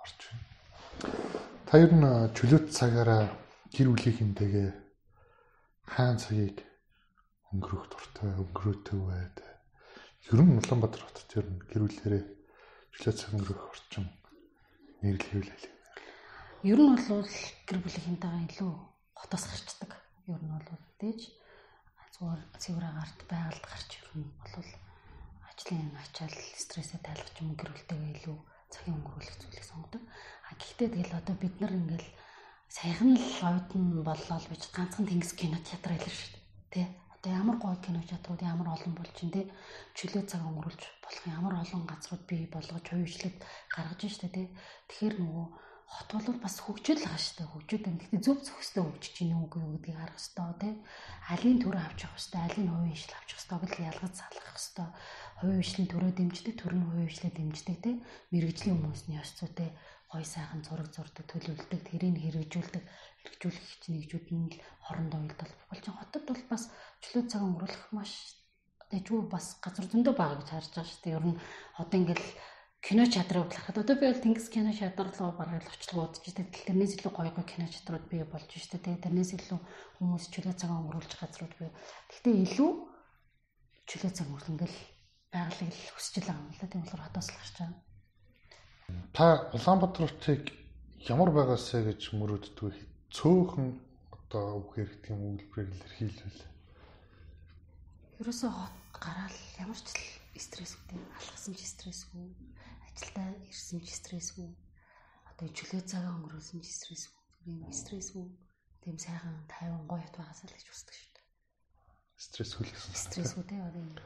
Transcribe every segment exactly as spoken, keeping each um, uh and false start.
орж байна. Та ер нь чөлөөт цагаараа гэр бүлийнхэнтэйгээ хаан цагийг өнгөрөх дуртай, өнгөрөөтэй байд. Ер нь Улаанбаатар хотод ер нь гэр бүлээрээ чөлөөт цаг өнгөрөх орчин нэрлэвэл хэлээ. Ер нь бол гэр бүлийнхэнтэйгээ илүү хотоос гарчдаг. Ер нь бол дээж зүгээр цэвэр агарт байгальд гарч ер нь бол ажлын ачаал стрессээ тайлах юм гэр бүлтэйгээ илүү цагийн өнгөрүүлэх зүйлийг сонгодог. А гэхдээ тэгэл одоо бид нар ингээл саяхан л оюутан боллоо л бич ганцхан тэнгис кино театр хэлэр шүү дээ. Тэ одоо ямар гоё кино театрууд ямар олон болж чинь тэ чөлөө цаг өнгөрүүлж болох ямар олон газрууд бий болгож хувьчлаад гаргаж штэ тэ. Тэгэхээр нөгөө хот бол бас хөгжөөл байгаа шүү дээ. Хөгжөөд байна. Гэхдээ зөв зөвхөстэй хөгжиж чинь үгүй юу гэдгийг харах хэрэгтэй тий. Алийн төрөө авч явах хэрэгтэй, алийн хувийн ижил авч явах хэрэгтэй гэж ялгаж салгах хэрэгтэй. Хувийн ижлийн төрөө дэмждэг, төр нь хувийн ижлээ дэмждэг тий. Мэргэжлийн хүмүүсний ёс зүй тий. Гой сайхан зураг зурдаг, төлөвлөдөг, тэрийг хэрэгжүүлдэг, хэрэгжүүлэх нэгжүүд нь л хоорондоо уялдал болж байгаа. Хотод бол бас чөлөө цаг өнгөрүүлэх маш дэжгүй бас газар зөндөө байгаа гэж харж байгаа шүү дээ. Ер нь одоо ингээл кино театрыг харахад одоо би бол тэнгис кино театр руу бараг очлоо бодож байгаа. Тэрнээс илүү гоё гоё кино театрууд бий болж штэ тий. Тэрнээс илүү хүмүүс чөлөө цаг өнгөрүүлж газрууд бий. Гэхдээ илүү чөлөө цаг өнгөрөх ингээл байгалыг л хүсэж байгаа юм л да. Тийм болохоор хотоос л гарч байгаа. Та Улаанбаатарыг ямар байгаасаа гэж мөрөөддөг вэ? Цөөхөн одоо үгээр гэдэг юм үйлбэрээр илэрхийлвэл. Ерөөсөө хот гараал ямар ч стресс үүдээ алхсан ч стрессгүй. Ажилдаа ирсэн ч стрессгүй. Одоо чөлөө цагаа өнгөрүүлсэн ч стрессгүй. Тийм стрессгүй. Тийм сайхан тайван гоё хот байгаасаа л гэж хүсдэг шүү дээ. Стрессгүй л гэсэн. Стрессгүй дээ одоо юм.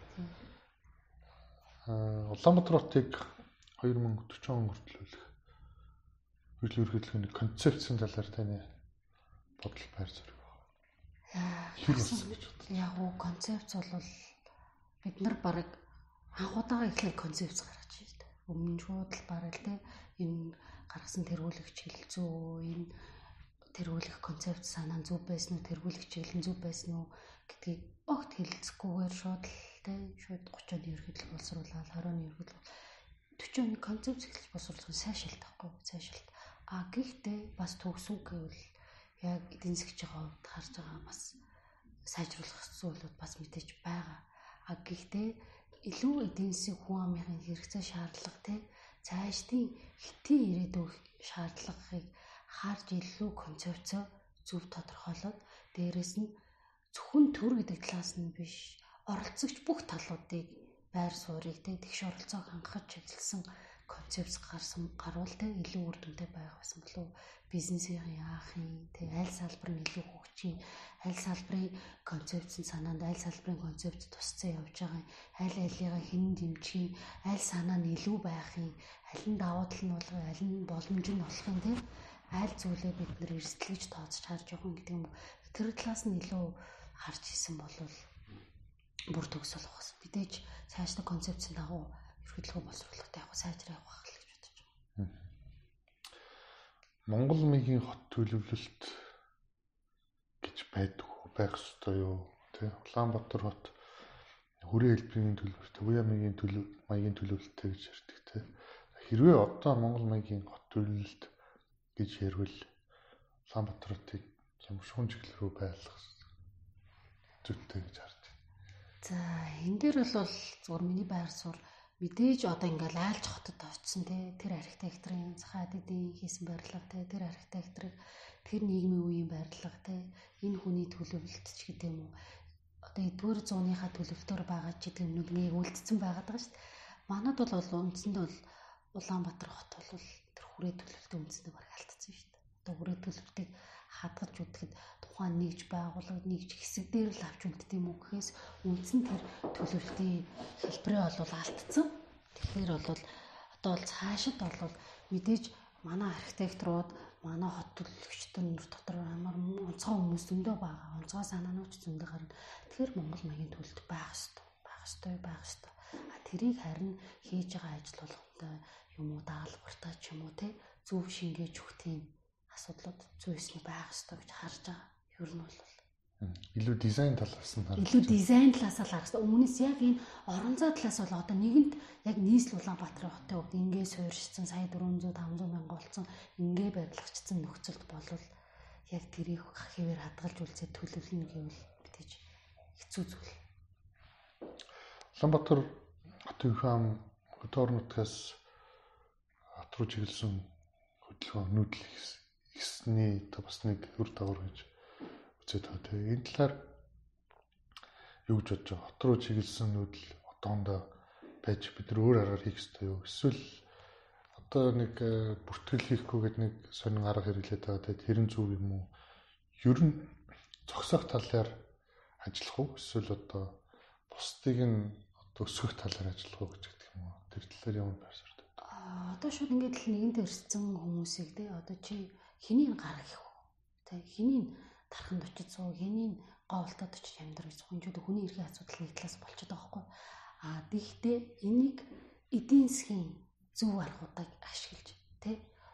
Аа Улаанбаатар хотыг хоёр мянга дөрвөн он хүртэлүүлэх хөгжлийн өргөдөлгөөний концепцийн талаар таны бодол байр суурь байна. Хэр болсон гэж бодлоо. Яг уу концепц бол бид нар баг анх удаага ихлээр концепц гаргаж байна. Өмнө нь шууд л бараг л те энэ гаргасан тэргүүлэгч хэлцүү энэ тэргүүлэх концепт санаа зөв байсан уу тэргүүлэх чиглэл зөв байсан уу гэдгийг огт хэлцэхгүйгээр шууд л те шууд гурван ерөнхийлөл боловсруулаад хорооны ерөнхийлөл төчөөний концепц хэлж боловсруулах сайшаалт байхгүй сайшаалт а гэхдээ бас төгсөв гэвэл яг эдийн засгийн хувьд харж байгаа бас сайжруулах зүйлүүд бас мэдээж байгаа а гэхдээ илүү эдийн засгийн хүн амын хэрэгцээ шаардлага те цаашдын хэтийн ирээдүйн шаардлагыг харж илүү концепцоо зөв тодорхойлоод дээрэс нь зөвхөн төр гэдэг талаас нь биш оролцогч бүх талуудыг байр суурийг те тэгш оролцоог хангахад чиглэсэн концепц гарсан гарвал те илүү үр дүнтэй байх байсан болов бизнесийн яах юм те аль салбар нь илүү хөгжих аль салбарын концепцийн санаанд аль салбарын концепц тусцсан явж байгаа аль алигаа хэн дэмжих аль санаа нь илүү байх юм аль нь давуу тал нь болох аль нь боломж нь болох юм те аль зүйлээ бид нэр эрсдэлж тооцож харж явах гэдэг юм тэр талаас нь илүү харж хийсэн болвол бүр төгс болох гэсэн. Мэдээж цаашдаа концепцийн дагуу ерөнхийлөгөө боловсруулалтаа явах сайжрах явах гэж бодож байна. Монгол мигийн хот төлөвлөлт гэж байдаг уу? Байх ёстой юу? Тэ Улаанбаатар хот хүрээ хэлбэрийн төлөвлөлт, Буяа мигийн төлөв, маягийн төлөвлөлттэй гэж ярьдаг тэ. Хэрвээ одоо Монгол мигийн хот төлөвлөлт гэж ярил Улаанбаатар хотыг ямар шуун чиглэл рүү байлгах зүйтэй гэж харж байна. За энэ дээр бол зүгээр миний байр суурь мэдээж одоо ингээл айлч хотод очсон те тэр архитекторын Захаад эдийн хийсэн барилга те тэр архитекторыг тэр нийгмийн үеийн барилга те энэ хүний төлөвлөлт ч гэдэг юм уу одоо эдгээр зууныхаа төлөвлөлтөөр байгаа ч гэдэг юмнуудыг үлдсэн байгаад байгаа шүү дээ. Манад бол үндсэндээ бол Улаанбаатар хот бол тэр хүрээ төлөвлөлтийн үндсэндээ бараг алдсан шүү дээ. Одоо хүрээ төлөвлөлтийг хадгалж үтгэхэд тухайн нэгж байгууллага нэгж хэсэг дээр л авч үлддэг юм уу гэхээс үндсэн тэр төлөвлөлтийн хэлбэрээ бол алдсан. Тэгэхээр бол одоо бол цаашид бол мэдээж манай архитекторууд манай хот төлөвлөгчдөн дотор амар онцгой хүмүүс зөндөө байгаа. Онцгой санаанууд зөндөө гарна. Тэгэхээр Монгол маягийн төлөвлөлт байх ёстой. Байх ёстой, байх ёстой. А тэрийг харин хийж байгаа ажил болгонтой юм уу даалгавартай ч юм уу те зөв шингээж өгөх тийм асуудлууд зүйсний байх ёстой гэж харж байгаа. Ер нь бол Илүү дизайн талаас нь харах. Илүү дизайн талаас нь харах. Өмнөөс яг энэ орон зай талаас бол одоо нэгэнт яг нийслэл Улаанбаатарын хотын хувьд ингээ суурьшсан сая дөрвөн зуун таван зуун мянга болсон ингээ барилгачсан нөхцөлд болвол яг тэрийг хэвээр хадгалж үлсээд төлөвлөнө гэвэл мэдээж хэцүү зүйл. Улаанбаатар хотын хаан хөтөр нутгаас хот руу чиглэсэн хөдөлгөөн нүүдэл хийсний бас нэг үр дагавар гэж үзээд байгаа. Тэгээ энэ талаар юу гэж бодож байгаа? Хот руу чиглэсэн нүүдэл одоондоо байж бид нар өөр аргаар хийх ёстой юу? Эсвэл одоо нэг бүртгэл хийхгүйгээд нэг сонин арга хэрэглээд байгаа. Тэгээ тэр нь зөв юм уу? Ер нь зогсоох талаар ажиллах уу? Эсвэл одоо бусдыг нь одоо өсгөх талаар ажиллах уу гэж гэдэг юм уу? Тэр талаар ямар байсаар та? Аа одоо шууд ингээд л нэгэнт ирсэн хүмүүсийг те одоо чи хэнийг гаргах гэх вэ? Тэ хэнийг тарханд очиж суу, хэнийг говьлтод очиж амьдрах гэж зөвхөн хүний эрхийн асуудал нэг талаас болчиход байгаа байхгүй. Аа тэгтээ энийг эдийн засгийн зөв аргуудыг ашиглаж тэ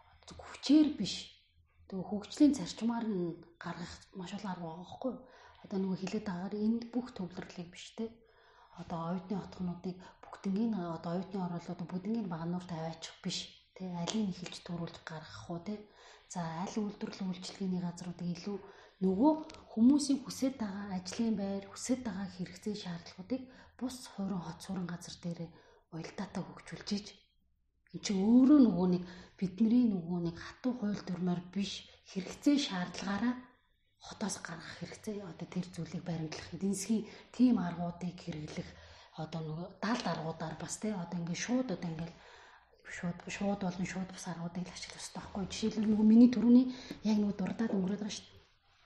хүчээр биш тэг хөгжлийн зарчмаар нь гаргах маш олон арга байгаа байхгүй. Одоо нөгөө хилээд байгаагаар энд бүх төвлөрлийг биш тэ одоо оюутны отгонуудыг бүгднийг одоо оюутны оролцоод бүгднийг багнуур тавиачих биш тэ алийг эхэлж төрүүлж гаргах уу тэ за аль үйлдвэрлэл үйлчилгээний газруудыг илүү нөгөө хүмүүсийн хүсэж байгаа ажлын байр хүсэж байгаа хэрэгцээ шаардлагуудыг бус хуурин хот суран газар дээр уялдаатай хөгжүүлж ийж эн чинь өөрөө нөгөө нэг бидний нөгөө нэг хатуу хууль дүрмээр биш хэрэгцээ шаардлагаараа хотоос гаргах хэрэгцээ одоо тэр зүйлийг баримтлах эдийн засгийн тийм аргуудыг хэрэглэх одоо нөгөө даалд аргуудаар бас тий одоо ингээд шууд одоо ингээд шууд шууд болон шууд бас аргуудыг ашиглах хэрэгтэй байхгүй жишээлбэл нөгөө миний төрөний яг нөгөө дурдаад өнгөрөөд байгаа шүү дээ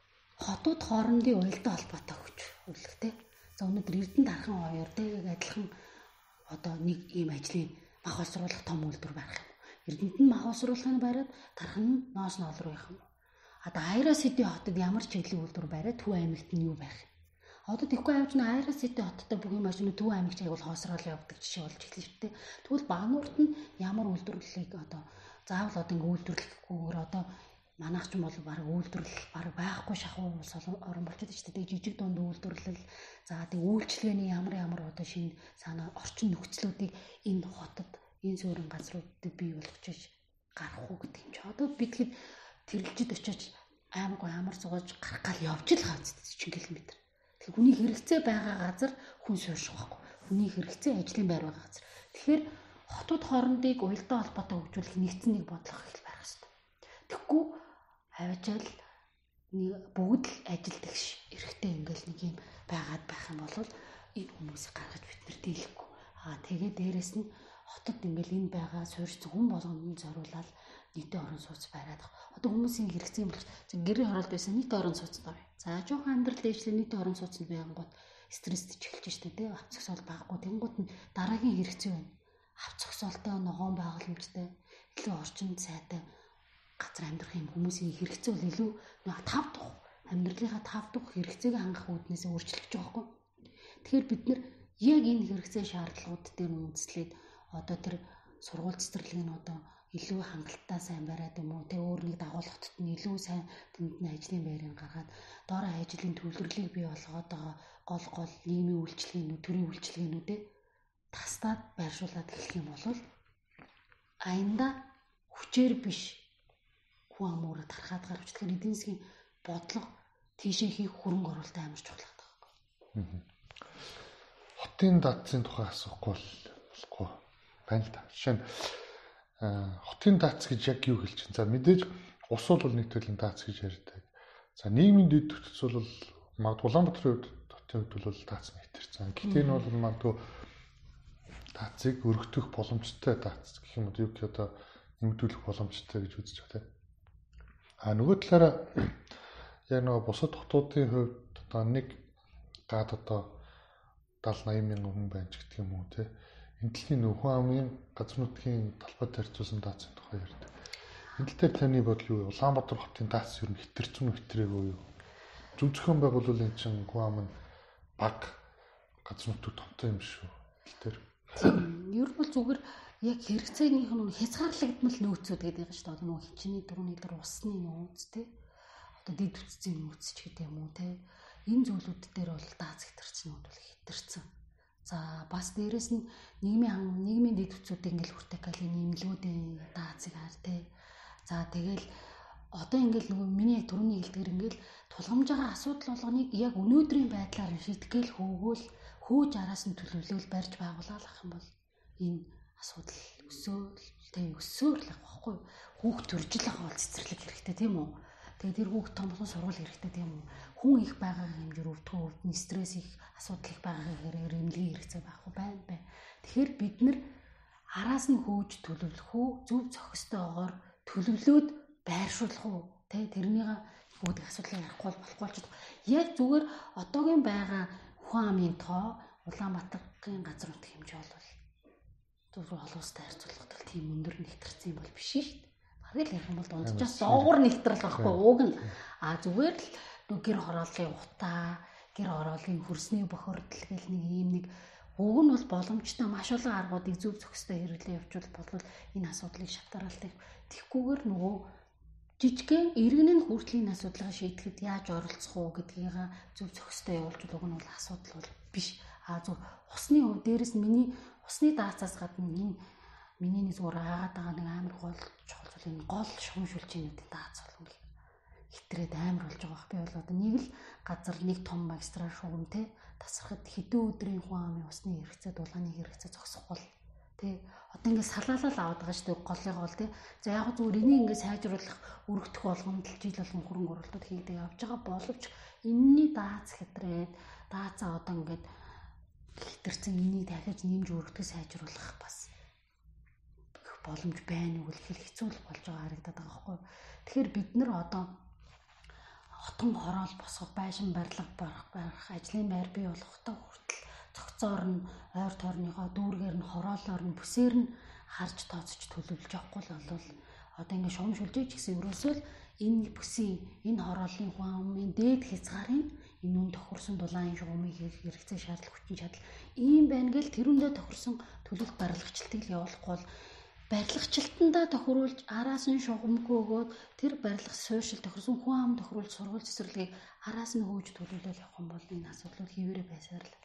хотууд хоорондын уялдаа холбоотой хөгжүүлэх тий за өнөөдөр Эрдэнэ дархан хоёр тий яг адилхан одоо нэг ийм ажлын мах олсруулах том үйлдвэр барих юм Эрдэнэт нь мах олсруулахыг бариад дархан нь ноос ноол руу явах юм одоо Айра Сити хотод ямар ч чиглэлийн үйлдвэр бариад Төв аймагт нь юу байх юм одоо тэггүй авч нь Айра Сити хоттой бүх юм ажил нь Төв аймагт аягүй хоосрол явдаг жишээ болж эхэлж шүү дээ тэгвэл Багнуурт нь ямар үйлдвэрлэлийг одоо заавал одоо ингээ үйлдвэрлэхгүйгээр одоо манайх ч юм бол баг үйлдвэрлэл баг байхгүй шахуу улс орон болчиход шүү дээ жижиг дунд үйлдвэрлэл за тэг үйлчлэгээний ямар ямар одоо шинэ санаа орчин нөхцлүүдийг энэ хотод энэ суурин газруудад бий болгож гарах уу гэдэг юм чи одоо бид хэд тэрэлжид очиж аймаг амар зугааж гарах гал явж л хаац чинь километр. Тэгэхээр хүний хэрэгцээ байгаа газар хүн суурших байхгүй. Хүний хэрэгцээ ажлын байр байгаа газар. Тэгэхээр хотууд хоорондыг уялдаа холбоотой хөгжүүлэх нэгдсэн нэг бодлого их байх хэрэгтэй. Тэгэхгүй аваачаал нэг бүгд л ажилдаг эрхтэй ингээл нэг юм байгаад байх юм бол энэ хүмүүсийг гаргаж бид нар дийлэхгүй. Аа тэгээ дээрэс нь хотод ингээл энэ байгаа суурьсан хүн болгонд зориулаад нийтийн орон сууц бариад одоо хүмүүсийн хэрэгцээ юм бол гэрээ хороолт байсан нийтийн орон сууц тав. За жоохон амьдрал дэвшлээ нийтийн орон сууцнд байнгут стресстэй эхэлж штэ тий авц зогсоол байхгүй тэнгууд нь дараагийн хэрэгцээ байна. Авц зогсоолтой ногоон байгууламжтай илүү орчинд сайтай газар амьдрах юм хүмүүсийн хэрэгцээ бол илүү тав дахь амьдралынхаа тав дахь хэрэгцээг хангах үүднээс өөрчлөгдөж байгаа хгүй. Тэгэхээр бид нар яг энэ хэрэгцээ шаардлагууд дээр үндэслээд одоо тэр сургууль цэцэрлэгийг нь одоо илүү хангалттай сайн бариад юм уу тэг өөр нэг дагуулгатд нь илүү сайн тэнд нь ажлын байрыг гаргаад доороо ажлын төвлөрлийг бий болгоод байгаа гол гол нийгмийн үйлчилгээнүүд төрийн үйлчилгээнүүдээ тастаад байршуулад эхлэх юм бол аянда хүчээр биш хүн амуураа тархаад гарч тэгэхээр эдийн засгийн бодлого тийшээ хийх хөрөнгө оруулалт амар чухал байгаа. Хотын даацын тухай асуухгүй болохгүй байна л та. Жишээ нь хотын даац гэж яг юу хэлж чинь. За мэдээж ус бол нэг төрлийн даац гэж ярьдаг. За нийгмийн дэд бүтц бол магадгүй Улаанбаатарын хувьд хотын хувьд бол даац нь хэтэрсэн. Гэхдээ энэ бол магадгүй даацыг өргөдөх боломжтой даац гэх юм уу юу гэх одоо нэмэгдүүлэх боломжтой гэж үзэж байгаа тийм. А нөгөө талаараа яг нөгөө бусад хотуудын хувьд одоо нэг гад одоо даатал найман мянган хүн байна ч гэдэг юм уу тийм. Энэ дэлхийн нөхөн амын газар нутгийн талбайд харьцуулсан даацын тухай ярьдаг. Энэ тал дээр таны бодол юу вэ? Улаанбаатар хотын даац ер нь хэтэрсэн үү хэтэрээгүй юу? Зөв зохион байгуулалт энэ чинь хүн ам нь баг газар нутаг томтой юм шүү. Тэр ер бол зүгээр яг хэрэгцээнийх нь хязгаарлагдмал нөөцүүд гэдэг юм шүү дээ. Одоо нөгөө хичнээн дөрөвний дээр усны нөөц тий. Одоо дэд үтцийн нөөц ч гэдэг юм уу тий. энэ зүйлүүд дээр бол дааз хэтэрчнүүд бол хэтэрсэн. За бас дээрэс нь нийгмийн хан нийгмийн дэд хүчүүдийг ингээл вертикалийн нэмлгүүдийн даацыг хаар тий. За тэгэл одоо ингээл нөгөө миний түрүүний хэлдгэр ингээл тулгамж байгаа асуудал болгоныг яг өнөөдрийн байдлаар шийтгэл хөөгөөл хөөж араас нь төлөвлөл барьж байгуулах юм бол энэ асуудал өсөөл тий өсөөр л авахгүй хүүхд төржил байгаа бол цэцэрлэг хэрэгтэй тийм үү. Тэгээд тэр хүүхд том болсон сургууль хэрэгтэй тийм үү. Хүн их байгаа хэмжээр өвдгөө өвдний стресс их асуудал их байгаа хэрэг эмнэлгийн хэрэгцээ байхгүй байна бай. Тэгэхээр бид нар араас нь хөөж төлөвлөх үү зөв зохистойгоор төлөвлөөд байршуулах уу тий тэрнийг бүгд асуудлыг ярихгүй болохгүй ч яг зүгээр одоогийн байгаа хүн амын тоо Улаанбаатарын газар нутгийн хэмжээ бол зөвхөн олон улстай харьцуулахад тийм өндөр нэгтэрсэн юм бол биш шүү дээ. Бараг л ярих юм бол дунджаас доогуур нэгтрэл байхгүй уг нь а зүгээр л нэг гэр хорооллын утаа гэр хорооллын хөрсний бохирдол гэл нэг ийм нэг уг нь бол боломжтой маш олон аргуудыг зөв зохистой хэрэглээ явуул болвол энэ асуудлыг шатараалтай тэгхгүйгээр нөгөө жижигхэн иргэнийн хүртлийн асуудлыг шийдэхэд яаж оролцох уу гэдгийг зөв зохистой явуулж уг нь бол асуудал бол биш. А зөв усны хувь дээрээс миний усны даацаас гадна энэ миний нэг зүгээр аагаад байгаа нэг амар гол чухал зүйл энэ гол шугамшүүлжийнүүдийн даац болгоно хитрээд амар болж байгаа бах. Би бол одоо нэг л газар нэг том магистраль шугам те тасрахад хэдэн өдрийн хүн амын усны хэрэгцээ дулааны хэрэгцээ зогсох бол те одоо ингээд салаалал аваад байгаа шүү дээ голлыгоо бол те. За яг зүгээр энийг ингээд сайжруулах өргөдөх болгонд жил болгон хөрөнгө оруулалт хийдэг явж байгаа боловч энэний даац хэтрээд даацаа одоо ингээд хитэрсэн энийг дахиж нэмж өргөдөх сайжруулах бас боломж байна уу гэх их хэцүү болж байгаа харагдаад байгаа байхгүй. Тэгэхээр бид нар одоо хотон хороол босгох, байшин барилга барах, барах, ажлын байр бий болгохтой хүртэл цогцоор нь ойр тойрныхоо дүүргээр нь хороолоор нь бүсээр нь харж тооцож төлөвлөж явахгүй л бол одоо ингэ шугамшуулж ч гэсэн ерөөсөө л энэ бүсийн энэ хорооллын хүн амын дээд хязгаарын энэ үн тохирсон дулаан шугамын хэрэгцээ шаардлага хүчин чадал ийм байна гэл тэрүүндээ тохирсон төлөвлөлт барилгачлалтыг л явуулахгүй бол барилгачлалтандаа тохируулж араас нь шугамгүй өгөөд тэр барилга сошиал тохирсон хүн ам тохируулж сургууль цэцэрлэгийг араас нь хөөж төлөвлөл явах юм бол энэ асуудлууд хэвээрээ байсаар л.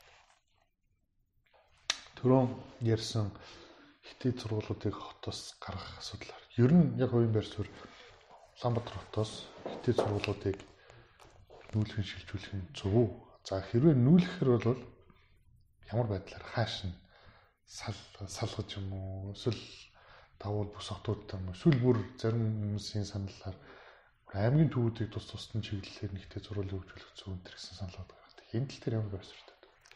Түрүүн ярьсан хитэд сургуулиудыг хотоос гаргах асуудлаар ер нь яг хувийн байр суурь Улаанбаатар хотоос хитэд сургуулиудыг нүүлгэн шилжүүлэх нь зөв үү? За хэрвээ нүүлгэхэр бол ямар байдлаар хааш нь сал салгаж юм уу? Эсвэл давуу бус хотуудтай юм уу? Эсвэл бүр зарим хүмүүсийн саналаар аймгийн төвүүдийг тус тусдан чиглэлээр нэгтэй зурвалыг хөгжүүлэх зөв энэ гэсэн санал байдаг. Энэ тал дээр ямар байр суурьтай?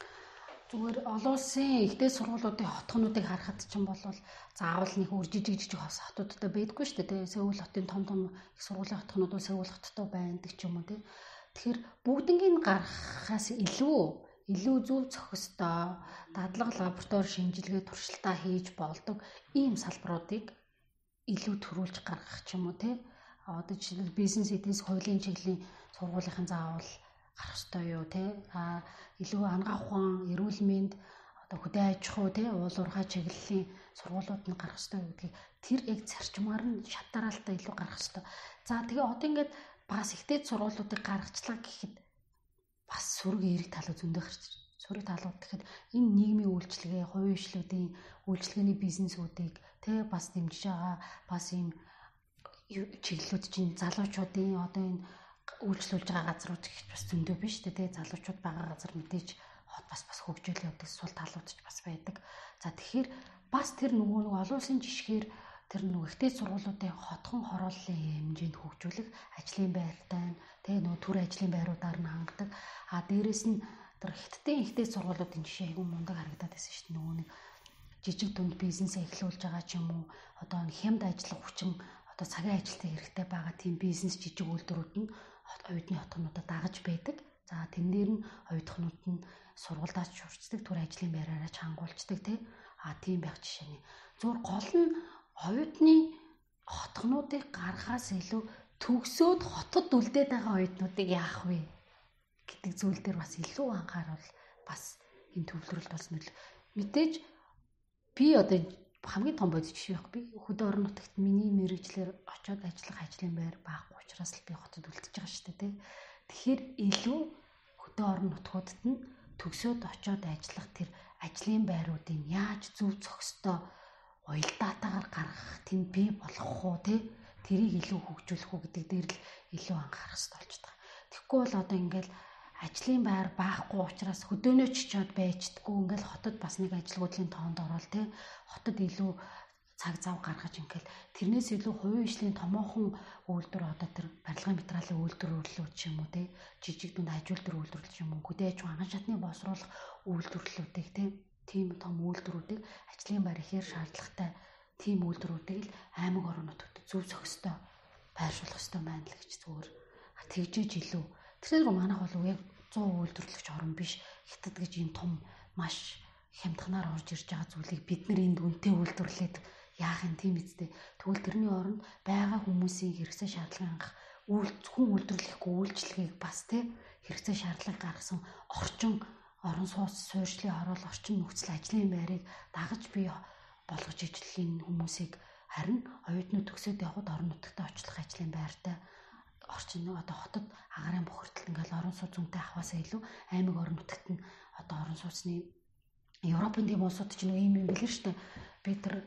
Зүгээр олон улсын ихтэй сургуулиудын хотхнуудыг харахад ч юм бол заавал нэг үр жижиг жижиг хос хотуудтай байдаггүй шүү дээ. Сөүл хотын том том их сургуулийн хотхнууд бол Сөүл хоттой байдаг ч юм уу тий. Тэгэхээр бүгднийг гаргахаас илүү илүү зөв зохистой дадлага лаборатори шинжилгээ туршилтаа хийж болдог ийм салбаруудыг илүү төрүүлж гаргах ч юм уу тий. Одоо жишээлбэл бизнес эднес хуулийн чиглэлийн сургуулийнхын заавал гарах ёстой юу тий. А илүү ангаа ухаан, эрүүл мэнд, одоо хөдөө аж ахуй тий уул уурхай чиглэлийн сургуулиуд нь гарах ёстой гэдгийг тэр яг зарчмаар нь шатараалтай илүү гарах ёстой. За тэгээ одоо ингээд бас ихтэй сургуулиудыг гаргачлаа гэхэд бас сөрөг эерэг талууд зөндөө гарч ирж байна. Сөрөг талууд гэхэд энэ нийгмийн үйлчлэгээ, хувийн хвшлүүдийн үйлчлэгээний бизнесүүдийг тий бас дэмжиж байгаа бас ийм чиглэлүүд чинь залуучуудын одоо энэ үйлчлүүлж байгаа газрууд их бас зөндөө биш үү те залуучууд байгаа газар мэдээж хот бас бас хөгжөөл явдаг сул талууд ч бас байдаг. За тэгэхээр бас тэр нөгөө нэг олон улсын жишгээр тэр нөгөө ихтэй сургуулиудын хотхон хорооллын хэмжээнд хөгжүүлэх ажлын байртай тэгээ нөгөө төр ажлын байруудаар нь хангадаг. А дээрэс нь тэр хиттийн ихтэй сургуулиудын жишээ айгүй мундаг харагдаад байсан шүү дээ. Нөгөө нэг жижиг дунд бизнесээ эхлүүлж байгаа ч юм уу одоо хямд ажиллах хүчин одоо цагийн ажилтны хэрэгтэй байгаа тийм бизнес жижиг үйлдвэрүүд нь оюутны хотхнуудад дагаж байдаг. За тэн дээр нь оюутнууд нь сургуульдаач шурцдаг, төр ажлын байраараа чангуулцдаг тий. А тийм байх жишээний. Зүгээр гол нь оюутны хотхнуудыг гаргахаас илүү төгсөөд хотод үлдээд байгаа оюутнуудыг яах вэ гэдэг зүйл дээр бас илүү анхаарал бас энэ төвлөрөлд бас мэдээж би одоо хамгийн том бодис жишээ байх. Би хөдөө орон нутагт миний мэрэгчлэр очиод ажиллах ажлын байр байхгүй учраас л би хотод үлдчихэж байгаа шүү дээ тий. Тэгэхээр илүү хөдөө хөдөө орон нутгуудад нь төгсөөд очиод ажиллах тэр ажлын байруудыг яаж зөв зохистой уялдаатаагаар гаргах, тэнд бий болгох уу те тэрийг илүү хөгжүүлэх үү гэдэг дээр л илүү анхаарах хэрэгтэй болж байгаа. Тэгэхгүй бол одоо ингээл ажлын байр баахгүй учраас хөдөөнөө чичоод байждггүй ингээл хотод бас нэг ажилгүйдлийн тоонд ороод те хотод илүү цаг зав гаргаж ингээл тэрнээс илүү хувийн хөгжлийн томоохон үйлдвэр одоо тэр барилгын материалын үйлдвэрлэлүүд ч юм уу те жижиг дунд аж үйлдвэр үйлдвэрлэл ч юм уу хөдөө аж ахуйн шатны боловсруулах үйлдвэрлэлүүдийг те тийм том үйлдвэрүүдийг ажлын байр ихээр шаардлагатай тийм үйлдвэрүүдийг л аймаг орнуудад зөв зохистой байршуулах хэрэгтэй байна л гэж зүгээр тэгжээж илүү тэгэхээр манайх бол яг сто үйлдвэрлэгч орн биш хятад гэж ийм том маш хямдханаар орж ирж байгаа зүйлийг бид нар энд үнэтэй үйлдвэрлээд яах юм тийм үстэй. Тэгвэл тэрний оронд байгаа хүмүүсийн хэрэгцээ шаардлагын хангах үйл зөвхөн үйлдвэрлэхгүй үйлчлэгийг бас тий хэрэгцээ шаардлага гаргасан орчин орон сууц суурьшлын хороол орчин нөхцөл ажлын байрыг дагаж бий болгож ижлэлийн хүмүүсийг харин оюутнууд төгсөөд явхад орон нутагтаа очлох ажлын байртай орчин одоо хотод агарын бохирдолд ингээл орон сууц үнэтэй авахаасаа илүү аймаг орон нутагт нь одоо орон сууцны Европын дэм улсууд ч нэг юм юм билээ шүү дээ. Бид нар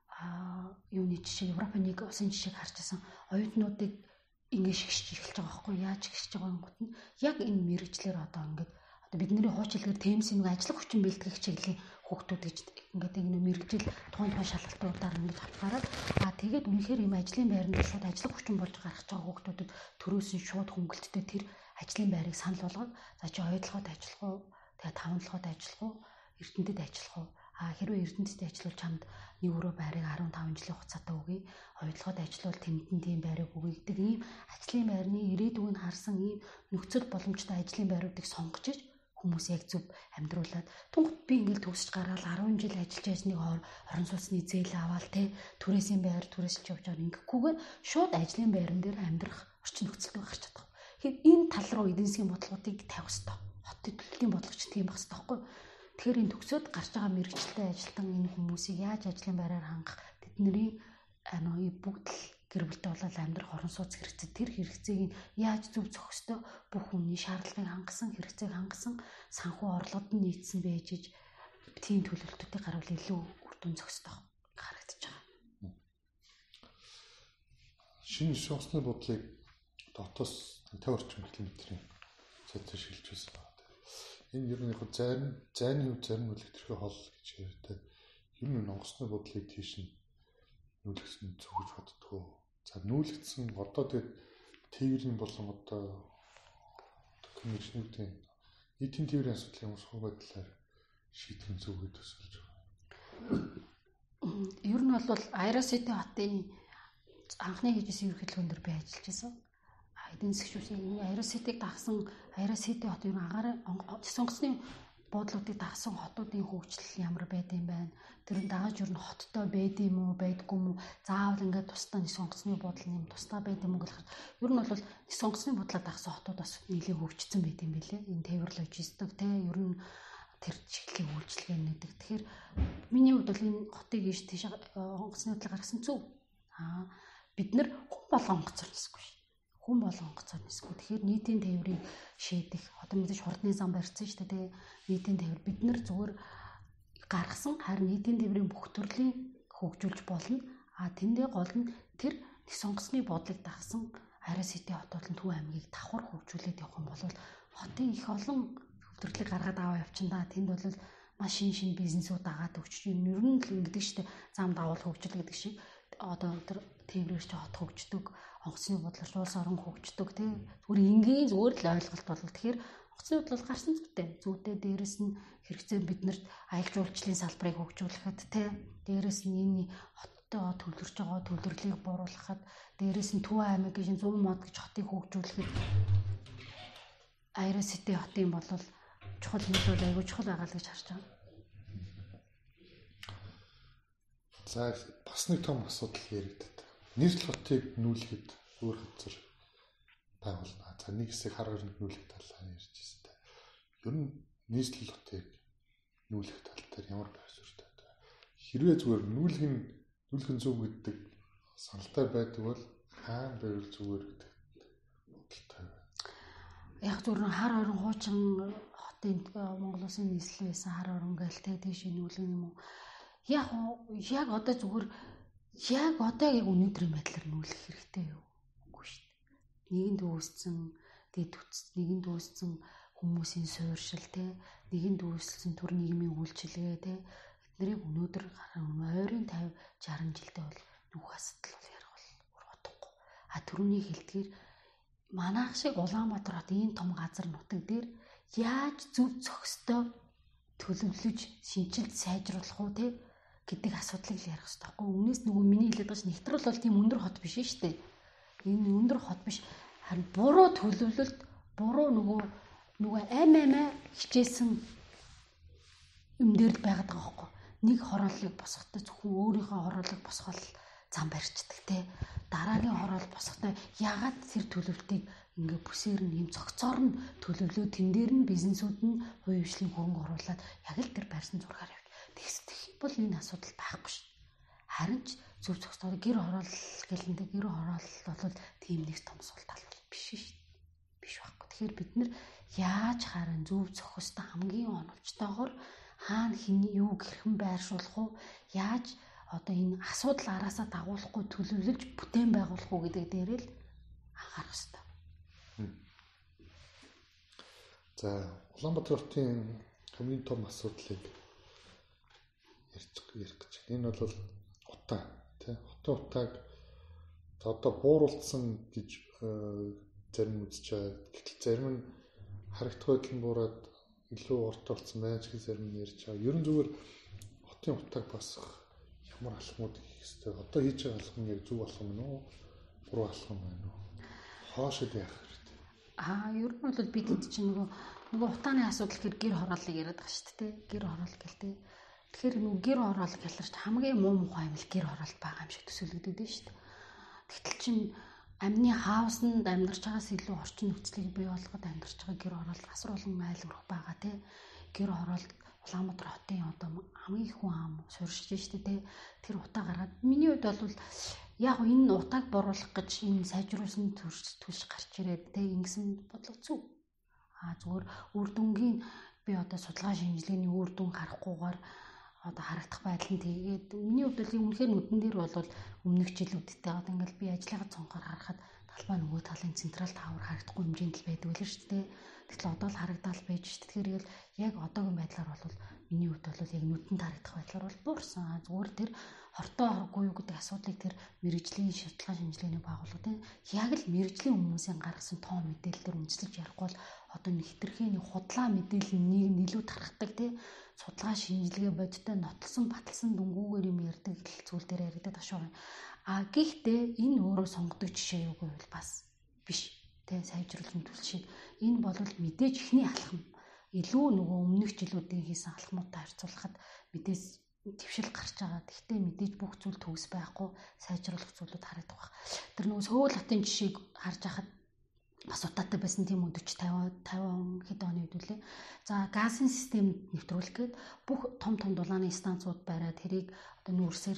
юуны жишээ Европын нэг усын жишээг харчихсан оюутнуудыг ингэ шигшж эхэлж байгаа байхгүй яаж шигшж байгаа юм гот нь яг энэ мэрэгчлэр одоо ингээд одоо бидний хуучилгаар темсийн нэг ажиллах хүчин бэлтгэх чиглэлийн хүүхдүүд гэж ингээд ингэ мэрэгжил туун туун шалгалтуудаар ингэж авахаараа аа тэгээд үнэхээр юм ажлын байранд шууд ажиллах хүчин болж гаргаж байгаа хүүхдүүдэд төрөөс нь шууд хөнгөлөлттэй тэр ажлын байрыг санал болгоод за чи оюутлахад ажиллах уу тэгээд таванлагад ажиллах уу Эрдэнэтэд ажиллах уу а хэрвээ Эрдэнэтэд ажиллавал чамд нэг өрөө байрыг арван таван жилийн хугацаатай өгье оюутлахад ажиллавал тэмдэн тийм байрыг өгье гэдэг ийм ажлын байрны ирээдүйг харсан ийм нөхцөл боломжтой ажлын байруудыг сонгож иж хүмүүс яг зөв амьдруулад тунгат би ингээл төгсөж гараад арван жил ажиллаж яж нэг орон сууцны зээл аваал те түрээсийн байр түрээсэлж явж байгаа ингэхгүйгээр шууд ажлын байран дээр амьдрах орчин нөхцөлтэй гарч чадах. Тэгэхээр энэ тал руу эдийн засгийн бодлогуудыг тавих хэрэгтэй. Хот төлөвлөлийн бодлогоч тийм байх хэрэгтэй байхгүй юу? Тэгэхээр энэ төгсөөд гарч байгаа мэрэгчлээ ажилтан энэ хүмүүсийг яаж ажлын байраар хангах тэдний аа бүгд л гэр бүлтэй болоод амьдрах орон сууц хэрэгцээ тэр хэрэгцээг яаж зөв зохистой бүх хүний шаардлагыг хангасан хэрэгцээг хангасан санхүү орлогод нь нийцсэн байж иж тийм төлөвлөлтүүдийг гаргавал илүү үр дүн зохистой харагдаж байгаа. Шинэ шуусны бодлыг дотоос тавь орчим километрийн цэцэр шилж байсан байна. Энэ ер нь яг зарим зайны хөв зарим үйл хэвтрэх хол гэж ярьдаг. Ер нь онгоцны бодлыг тийш нь нүүлгсэн зөвхөж боддгоо. За нүүлгдсэн одоо тэгээд тээврийн болон одоо коммерчнүүдийн нийтийн тээврийн асуудлын усхуу байдлаар шийдэх нь зөв гэж төсөлж байгаа. Ер нь бол Аэросити хотын анхны хэвжсэн ерөнхийлөгчөөр дээр би ажиллаж байсан. Эдийн засгийн Аэроситиг дагсан Аэросити хот ер нь агаар сонгоцны буудлуудыг дагсан хотуудын хөгжил ямар байдсан байна. Тэр дагаж ер нь хоттой байд юм уу, байдгүй юм уу? Заавал ингээд тусдаа сонгоцны буудлын юм тусдаа байд юм уу гэхээр ер нь бол сонгоцны буудлаа дагсан хотууд бас нэлээд хөгжсөн байт юм билээ. Энэ тээвэр логистик те ер нь тэр чиглэлийн үйлчлэгээ нэгдэг. Тэгэхээр миний хувьд бол энэ хотыг ийш тийш онгоцны бодлыг гаргасан зөв. Аа бид нар хүн болгон онгоцоор нисэхгүй шүү. Хүн болгон онгоцоор нисэхгүй. Тэгэхээр нийтийн тээврийг шийдэх одоо мэдээж хурдны зам барьсан шүү дээ. Нийтийн тээвэр бид нар зүгээр гаргасан харин нийтийн тээврийн бүх төрлийн хөгжүүлж болно. А тэндээ гол нь тэр сонгоцны бодлыг дагсан Аэросити хот болон Төв аймгийг давхар хөгжүүлээд явах юм бол хотын их олон төвлөрөлийг гаргаад аваа явчихна. Тэнд бол маш шин шин бизнесүүд дагаад өгч юм. Ер нь л ингэдэг шүү дээ. Зам давал хөгжил гэдэг шиг одоо тэр тээврээр чи хот хөгждөг, онгоцны бодлоор улс орон хөгждөг тийм. Зүгээр энгийн зүгээр л ойлголт бол тэгэхээр онгоцны бодол гарсан зүйтэй. Зүйтэй дээрэс нь хэрэгцээ биднэрт аялал жуулчлалын салбарыг хөгжүүлэхэд тийм. Дээрэс нь энэ хоттой төвлөрч байгаа төвлөрлийг бууруулахад дээрэс нь Төв аймаг гэж зүүн мод гэж хотыг хөгжүүлэхэд Аэросити хотын болол чухал нөлөөлөл аягүй чухал байгаа л гэж харж байгаа. За бас нэг том асуудал яригддаг. Нийслэл хотыг нүүлэхэд өөр газар байгуулна. За нэг хэсэг хар хоринд нүүлэх талаар ярьж байна. Ер нь нийслэл хотыг нүүлэх тал дээр ямар байх хэрэгтэй вэ? Хэрвээ зүгээр нүүлэх нь нүүлэх нь зөв гэдэг саналтай байдаг бол хаана байвал зүгээр гэдэг бодолтой байна. яг зүгээр хар орон хуучин хотын Монгол улсын нийслэл байсан хар орон гэлтэй тийш нүүлгэн юм уу? Яг яг одоо зүгээр яг одоо яг өнөөдрийн байдлаар нүүлэх хэрэгтэй юу? Үгүй шүү дээ. Нэгэнд үүссэн дэд үтс, нэгэнд үүссэн хүмүүсийн суурьшил те, нэгэнд үүссэн төр нийгмийн үйлчилгээ те, эднэрийг өнөөдөр ойрын петьдесят шейсдесят жилдээ бол нүх асуудал бол ярих бол ургадахгүй. А түрүүний хэлдгээр манайх шиг Улаанбаатар хот ийм том газар нутаг дээр яаж зөв зохистой төлөвлөж шинжилж сайжруулах уу те гэдэг асуудлыг л ярих хэрэгтэй байхгүй. Өмнөөс нөгөө миний хэлээд байгаа чинь Нэвтрэл бол тийм өндөр хот биш шүү дээ. Энэ өндөр хот биш. Харин буруу төлөвлөлт, буруу нөгөө нөгөө ам амаа хичээсэн юм дээр л байгаад байгаа байхгүй. Нэг хорооллыг босгохтой зөвхөн өөрийнхөө хорооллыг босгол зам барьцдаг те. Дараагийн хороол босгохтой ягаад тэр төлөвлөлтийг ингээ бүсээр нь юм цогцоор нь төлөвлөө тэн дээр нь бизнесүүд нь хувийн хвшлийн хөрөнгө оруулаад яг л тэр барьсан зургаар явж. Тэгсдэх бол энэ асуудал байхгүй шүү. Харин ч зөв цогцоор гэр хороол гэлэндээ гэр хороол бол тийм нэг том сул тал биш шүү. Биш байхгүй. Тэгэхээр бид нар яаж харин зөв зохистой хамгийн оновчтойгоор хаана хин юу хэрхэн байршуулах уу? Яаж одоо энэ асуудал араасаа дагуулахгүй төлөвлөж бүтээн байгуулах уу гэдэг дээр л анхаарах хэрэгтэй. За, Улаанбаатар хотын хамгийн том асуудлыг ярьж ярих гэж. Энэ бол утаа, тий. Хотын утааг за одоо бууруулсан гэж зарим үзэж байгаа. Гэтэл зарим нь харагдах байдал нь буураад илүү ортой болсон байж гэж зарим нь ярьж байгаа. Ерөн зүгээр хотын утааг басах ямар алхмууд хийх ёстой. Одоо хийж байгаа алхам яг зөв алхам нь уу? Буруу алхам байна уу? Хоошид яах хэрэгтэй. Аа, ер нь бол бид хэд чинь нөгөө нөгөө утааны асуудал гэхээр гэр хорооллыг яриад байгаа шүү дээ. Гэр хороол гэлтэй. Тэгэхээр нөгөө гэр хороол гэлэрч хамгийн муу мухай юм л гэр хороол байгаа юм шиг төсөөлөгдөд нь шүү дээ. Тэгтэл чинь амны хаусанд амьдарч байгаас илүү орчин нөхцөлийг бий болгоод амьдарч байгаа гэр хороол асруулан айл өрөх байгаа тий. Гэр хороол Улаанбаатар хотын одоо хамгийн их хүн ам суурьшиж шүү дээ. Тэр утаа гаргаад миний хувьд бол яг энэ утааг боруулах гэж энэ сайжруулсан төлш гарч ирээд те ингэсэн бодлого зүв. А зүгээр үр дүнгийн би одоо судалгаа шинжилгээний үр дүн гарахгүйгээр одоо харагдах байдал нь тэгээд миний хувьд бол үнэхээр нүдэн дээр бол өмнөх жилүүдтэй одоо ингээл би ажлынхаа цонхоор харахад талбай нөгөө талын централ тавар харагдахгүй хэмжээнд л байдаг л шүү дээ. Тэгтэл одоо л харагдаал байж шүү дээ. Тэгэхээр яг одоогийн байдлаар бол миний хувьд бол яг нүдэнд харагдах байдлаар бол буурсан. Зүгээр тэр хортой хоргүй юу гэдэг асуудлыг тэр мэрэгжлийн шалтгаан шинжилгээний байгууллага тийм яг л мэрэгжлийн хүмүүсийн гаргасан тоон мэдээлэлээр үндэслэж ярихгүй бол одоо нэг хитрхийн нэг худлаа мэдээлэл нэг нь илүү тархдаг тийм судалгаа шинжилгээ бодтой нотлсон баталсан дүнгүүгээр юм ярьдаг зүйл дээр яригдаад ташаа. А гэхдээ энэ өөрөө сонгодог жишээ юу гэвэл бас биш тийм сайжруулалтын төлөв шиг энэ бол мэдээж ихний алхам илүү нөгөө өмнөх жилүүдийн хийсэн алхмуудтай харьцуулахад мэдээж твшил гарч байгаа. Гэхдээ мэдээж бүх зүйл төгс байхгүй сайжруулах зүйлүүд харагдах баг. Тэр нөгөө Сөүл хотын жишээг харж байхад бас утаатай байсан тийм үү forty fifty хэд оны үед үлээ. За газын системд нэвтрүүлэх гээд бүх том том дулааны станцууд бариад тэрийг одоо нүүрсээр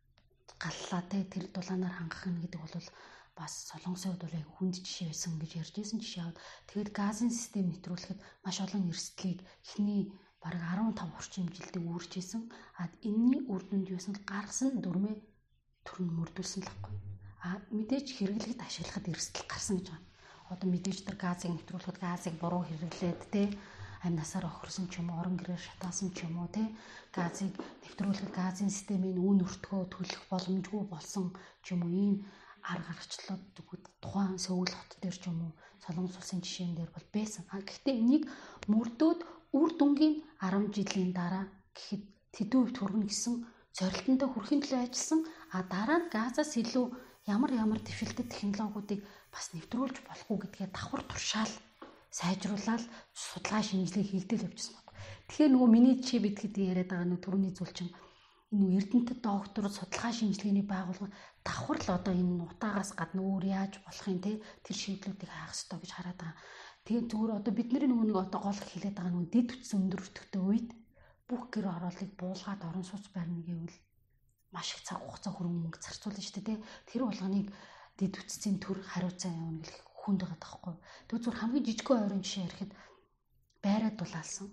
галлаа те тэр дулаанаар хангах нь гэдэг бол бас Солонгосын хувьд бол яг хүнд жишээ байсан гэж ярьж байсан жишээ аваад тэгээд газын систем нэвтрүүлэхэд маш олон эрсдлийг эхний бараг fifteen орчим жилдээ үүрчээсэн. А энэний үр дүнд юусан гаргасан дүрмээ төрн мөрдүүлсэн л байхгүй. А мэдээж хэрэглэхэд ашиглахад эрсдэл гарсан гэж байна. Одоо мэдээж тэр газыг нэвтрүүлэхэд газыг буруу хэрэглээд те амь насаар охирсон ч юм уу орон гэрээр шатаасан ч юм уу те газыг нэвтрүүлэхэд газын системийн үн өртгөө төлөх боломжгүй болсон ч юм уу ийм арга гаргачлаад тухайн Сөүл хот дээр ч юм уу Солонгос улсын жишээн дээр бол байсан. А гэхдээ энийг мөрдөөд үр дүнгийн ten жилийн дараа гэхэд тэдүү хувьд хүргэнэ гэсэн зорилттой хүрэхин төлөө ажилласан. А дараа нь газаас илүү ямар ямар дэвшилтэт технологиудыг бас нэвтрүүлж болох уу гэдгээ давхар туршаал сайжруулаад судалгаа шинжилгээ хийгдэл явчихсан байна. Тэгэхээр нөгөө миний жишээ бидгэд яриад байгаа нөгөө түрүүний зүйлчин энэ эрдэнэт доктор судалгаа шинжилгээний байгууллага давхар л одоо энэ утаагаас гадна өөр яаж болох юм те тэр шийдлүүдийг хаах ёстой гэж хараад байгаа. Тэгээд зүгээр одоо бидний нөгөө нэг одоо гол хэлээд байгаа нөгөө дэд үтсэн өндөр өртөгтэй үед бүх гэр хорооллыг буулгаад орон сууц барьна гэвэл маш их цаг хугацаа хөрөнгө мөнгө зарцуулна шүү дээ. Тэр болгоныг дэд үтцийн төр хариуцаа явуулна гэх хүнд байгаа таахгүй. Тэг зүгээр хамгийн жижигхэн ойрын жишээ ярихад байраа дулаалсан.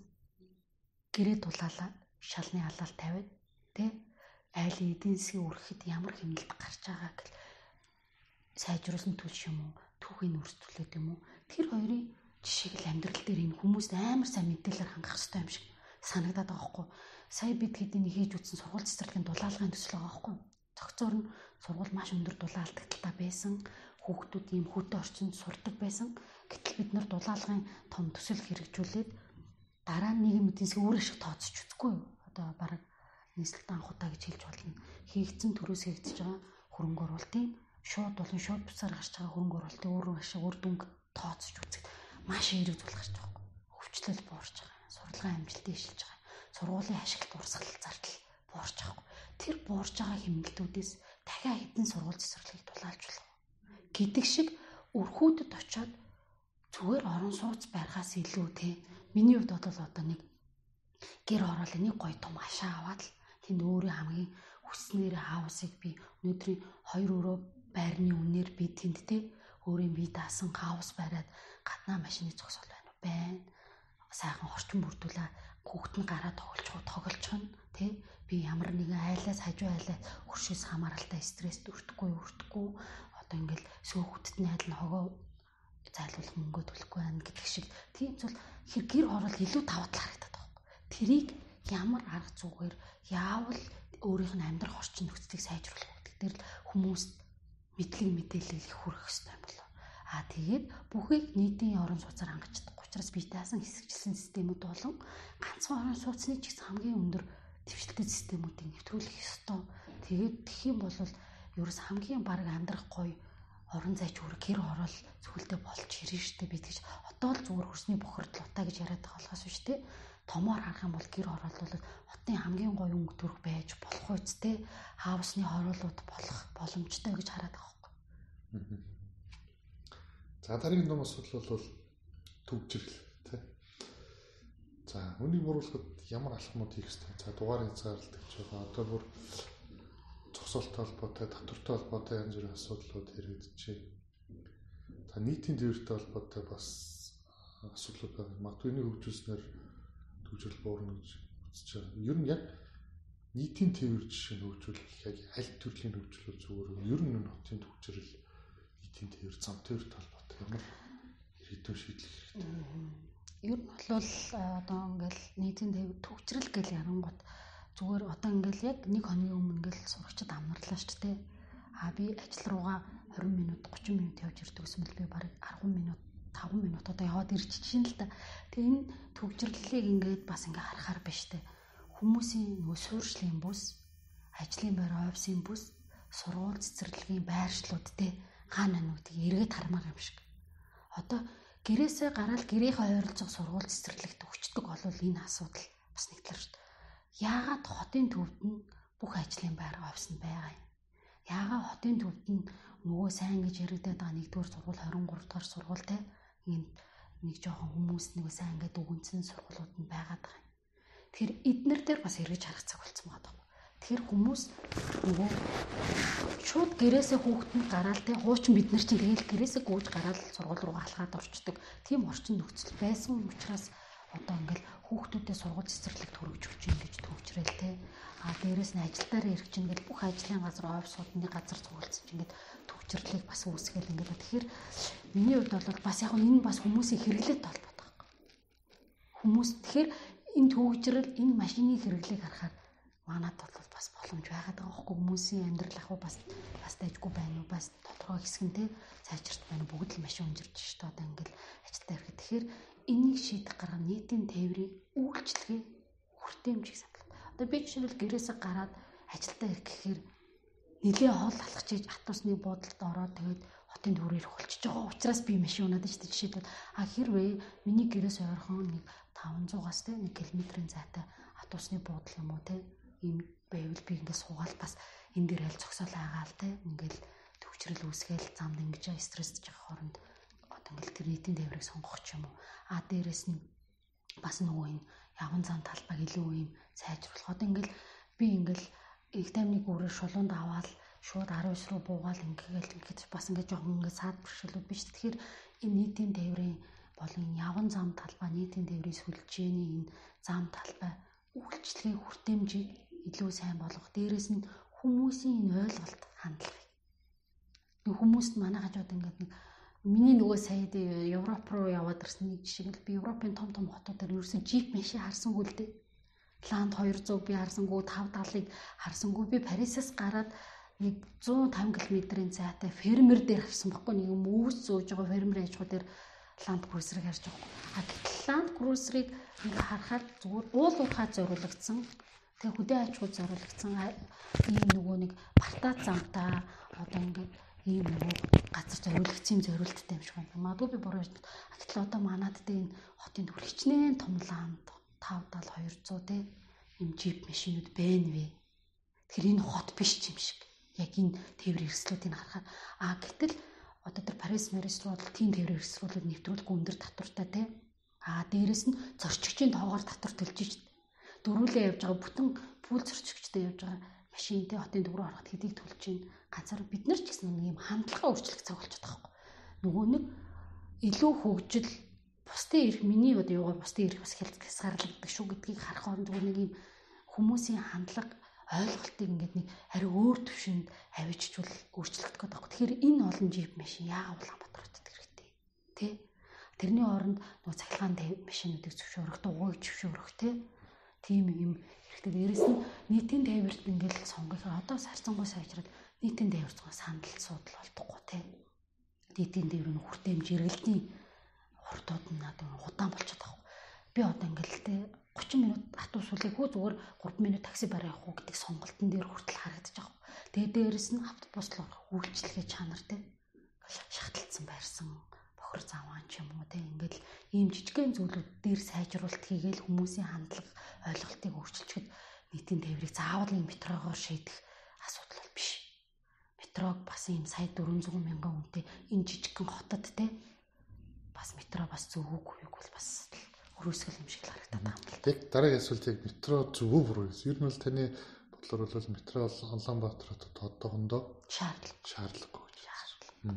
Гэрээ дулаалаа шалны алаал тавиад тэ айлын эдийн засгийн үрхэхэд ямар хэмнэлт гарч байгааг л сайжруулсан түлш юм уу? Түүхийг өрсөлдүүлээд юм уу? Тэр хоёрын жишээг л амьдрал дээр энэ хүмүүст амар сайн мэдээлэлээр хангах хэрэгтэй юм шиг санагдаад байгаа байхгүй. Сая бид хэдийн хийж үтсэн сургууль цэцэрлэгийн дулаалгын төсөл байгаа байхгүй. Цогцоор нь сургууль маш өндөр дулаалдаг талтай байсан. Хүүхдүүд ийм хөтө орчинд сурдаг байсан. Гэтэл бид нар дулаалгын том төсөл хэрэгжүүлээд дараа нь нийгмийн эдийн засгийн үр ашиг тооцож үзэхгүй юу? Одоо бараг нийслэлд анхудаа гэж хэлж болно. Хийгдсэн төрөөс хийгдэж байгаа хөрөнгө оруулалтын шууд болон шууд бусаар гарч байгаа хөрөнгө оруулалтын үр ашиг үр дүнг тооцож үзэх маш эерэг зүйл гарч байгаа байхгүй. Өвчлөл буурч байгаа. Сурлагын амжилтыг ишилж байгаа. Сургуулийн ашиглалт урсгал зардал буурч байгаа. Тэр буурч байгаа хэмнэлтүүдээс дахиад хэдэн сургууль цэцэрлэгийг дулаалж болох гэдэг шиг өрхүүдэд очиод зүгээр орон сууц барихаас илүү те миний хувьд бол одоо нэг гэр орол нэг гоё том ашаа аваад л тэнд өөрөө хамгийн хүснээр хаусыг би өнөөдрийн хоёр өрөө байрны үнээр би тэнд те өөрийн бие даасан хаус бариад гаднаа машины зогсоол байна уу байна. Сайхан орчин бүрдүүлээ хүүхэд нь гараад тоглож тоглож чана тий би ямар нэгэн айлаас хажуу айлаа хөршөөс хамааралтай стресст өртөхгүй өртөхгүй одоо ингээл сөөхөдд нь айл нь хогоо зайлуулах мөнгө төлөхгүй байна гэдэг шиг тийм зүйл хэр гэр орол илүү даваа тал харагдаад байгаа юм. Тэрийг ямар арга зүгээр яавал өөрийнх нь амьдрах орчин нөхцөлийг сайжруулах гэдэг дээр л хүмүүст мэдлэг мэдээлэл их хүрэх хэрэгтэй юм болоо. Аа тэгээд бүхийг нийтийн орон сууцаар хангаж чадахгүй учраас бие даасан хэсэгчлсэн системүүд болон ганцхан орон сууцны ч гэсэн хамгийн өндөр дэвшилтэй системүүдийг нэвтрүүлэх ёстой. Тэгээд тэгэх юм бол ерөөс хамгийн баг амьдрах гоё орон зайч үүрэг гэр орол зүйлдэ болж ирнэ штэ бид гэж одоо л зүгээр хөрсний бохирдол утаа гэж яриад байгаа болохоос биш те томоор харах юм бол гэр орол бол хотын хамгийн гоё өнгө төрх байж болох үсттэй хаусны хороолууд болох боломжтой гэж хараад байгаа байхгүй. За дараагийн ном асуудал бол төвжирэл тий. За үнийг буруулахад ямар алхмууд хийх ёстой. За дугаарыг зарлдаг ч байгаа. Одоо бүр зогсоолтой холбоотой, татвартай холбоотой янз бүрийн асуудлууд хэрэгжиж байна. За нийтийн тээвэртэй холбоотой бас асуудлууд байна. Магадгүй энийг хөгжүүлснээр төвжирэл буурна гэж үзэж байгаа. Ер нь яг нийтийн тээвэр жишээ нь хөгжүүлэх яг аль төрлийн хөгжлөл зүгээр ер нь энэ хотын төвжирэл нийтийн тээвэр, зам тээвэртэй холбоотой ямар ирээдүйн шийдлэх хэрэгтэй. Ер нь бол одоо ингээл нийтийн тээвэр төвчрэл гэл ярангууд зүгээр одоо ингээл яг нэг хоногийн өмнө ингээл сурагчид амнарлаа шүү дээ. Аа би ажил руугаа двадцать минут тридцать минут явж ирдэг гэсэн мэл би бараг десять минут five минут одоо яваад ирж чинь л да. Тэгээ энэ төвчрлэлийг ингээд бас ингээ харахаар байна шүү дээ. Хүмүүсийн нөгөө суурьшлийн бүс, ажлын байр офисын бүс, сургууль цэцэрлэгийн байршлууд те хаана нүдийг эргээд хармаар юм шиг. Одоо гэрээсээ гараад гэрийнхээ ойролцоох сургууль цэцэрлэгт өгчдөг болвол энэ асуудал бас нэг тал шүү дээ. Яагаад хотын төвд нь бүх ажлын байр офис нь байгаа юм? Яагаад хотын төвд нь нөгөө сайн гэж яригдаад байгаа нэгдүгээр сургууль twenty-three дугаар сургууль те энэ нэг жоохон хүмүүс нэг сайн ингээд үгэнцэн сургуулиуд нь байгаад байгаа юм. Тэр эднэр дээр бас эргэж харах цаг болсон байгаа. Тэр хүмүүс нөгөө шууд гэрээсээ хүүхдэнд гараал те хуучин бид нар чинь тэгэл гэрээсээ гүйж гараал сургууль руу алхаад орчдөг. Тийм орчин нөхцөл байсан учраас одоо ингээл хүүхдүүдэд сургууль цэцэрлэгт хөргөжүүлж ин гэж төвчрэл те. А дээрэс нь ажилдаараа ирэх чинь ингээл бүх ажлын газар офисуудны газар цуглуулсан чинь ингээд төвчрлийг бас үүсгээл ингээд. Тэгэхээр миний хувьд бол бас яг энэ бас хүмүүсийн хэрэглээтэй холбоотой байна. Хүмүүс тэгэхээр энэ төвчрэл энэ машины хэрэглээг харахаар манад бол бас боломж байгаад байгаа байхгүй хүмүүсийн амьдрал ах уу бас бас дайггүй байна уу бас тодорхой хэсэг нь те цаашрт байна бүгд л машин унжирч шүү дээ одоо ингээл ажилдаа ирэхэд тэгэхээр энийг шийдэх гарга нийтийн тээврийн үйлчлэгээ хүртээмжийг санал. Одоо би жишээлбэл гэрээсээ гараад ажилдаа ирэх гэхээр нэлээ хоол алхаж иж автобусны буудалд ороод тэгээд хотын төврөөр холчиж байгаа учраас би машин унаад шүү дээ жишээлбэл а хэрвээ миний гэрээс ойрхон нэг five hundred-аас те one километрийн зайтай автобусны буудал юм уу те ийм байвал би ингээд суугаад бас энэ дээр аль зогсоол аагаал те ингээл төвчрэл үүсгээл замд ингэж стрессж байгаа хооронд одоо ингээл тэр нийтийн тээврийг сонгох ч юм уу а дээрэс нь бас нөгөө энэ явган зам талбайг илүү юм сайжруулах одоо ингээл би ингээл их таймны гүрээр шулуунд аваад шууд аравс руу буугаал ингээгээл ингээд бас ингээд жоохон ингээд саад бэрхшээлүүд биш. Тэгэхээр энэ нийтийн тээврийн болон яван зам талбай, нийтийн тээврийн сүлжээний энэ зам талбай үйлчлэгийн хүртээмжийг илүү сайн болгох. Дээрээс нь хүмүүсийн энэ ойлголт хандлагыг. Нэг хүмүүст манай хажууд ингээд нэг миний нөгөө сая Европ руу яваад ирсэн нэг жишээ нь би Европын том том хотуудаар ерөөсөн джип машин харсангүй л дээ. Ланд хоёр зуун би харсангүй, тав талыг харсангүй. Би Парисаас гараад нэг зуун тавин км-ийн зайтай фермер дээр харсан байхгүй, нэг юм өвс зөөж байгаа фермер аж ахуй дээр Land Cruiser-ыг харж байгаа. А гэтэл Land Cruiser-ыг ингээ харахад зүгээр уул уурхай зориулагдсан. Тэгээ хөдөө аж ахуйд зориулагдсан ийм нөгөө нэг бартаа замтаа одоо ингээ ийм нөгөө газар зориулагдсан юм зориулттай юм шиг байна. Магадгүй би буруу ярьж байна. А гэтэл одоо манад дээр энэ хотын төр хичнээн том ланд тав тал хоёр зуун те ийм джип машинууд байна вэ. Тэгэхээр энэ хот биш юм шиг. Яг энэ тээврийн эрсдлүүдийг харахад а гэтэл одоо тэр Парис Марис руу бол тийм тээврийн эрсдлүүд нэвтрүүлэхгүй өндөр татвартай те. А дээрэс нь зорчигчийн тоогоор татвар төлж шít. Дөрүүлээ явж байгаа бүтэн пул зорчигчтэй явж байгаа машин те хотын төв рүү ороход хэдийг төлж чинь ганцаар бид нар ч гэсэн нэг юм хандлага өөрчлөх цаг болчиход байгаа юм. Нөгөө нэг илүү хөгжил бусдын эрх миний одоо юугаар бусдын эрх бас хязгаарлагддаг шүү гэдгийг харах орон зүгээр нэг юм хүмүүсийн хандлага ойлголтыг ингээд нэг ари өөр төвшөнд авчижвал өөрчлөгдөх гэдэг байна. Тэгэхээр энэ олон джип машин яагаад Улаанбаатар хотод хэрэгтэй тий? Тэрний оронд нөгөө цахилгаан машинуудыг зөвшөөрөх, дугуйг зөвшөөрөх тий? Тийм юм хэрэгтэй. Дээрэс нь нийтийн тээвэрт ингээд сонгохоор одоо сарцангуй сайжраад нийтийн тээвэр зүүн сандал суудал болдохгүй тий? Нийтийн тээврийн хүртээмж эргэлтийн хурдууд нь одоо удаан болчиход байгаа. Би одоо ингээд тий thirty минут хатуу сүлээ хөө зүгээр three минут такси барай явах уу гэдэг сонголтын дээр хүртэл харагдаж байгаа. Тэгээ дээрэс нь автобуслал орох үйлчлэгээ чанар те шахталцсан байрсан бохор заваан ч юм уу те ингээл ийм жижигхэн зүйлүүд дээр сайжруулалт хийгээл хүмүүсийн хандлага ойлголтыг өөрчилчихэд нийтийн тээврийг заавал ийм метрогоор шийдэх асуудал бол биш. Метрог бас ийм сая four hundred мянган үнэтэй энэ жижигхэн хотод те бас метро бас зөвгүй юу бол бас өрөөсгөл юм шиг л харагдаад байгаа юм л. Яг дараагийн асуулт яг метро зөв үү буруу гэсэн. Ер нь бол таны бодлоор бол метро Улаанбаатар хотод одоохондоо шаардлага шаардлагагүй гэж. Шаардлага.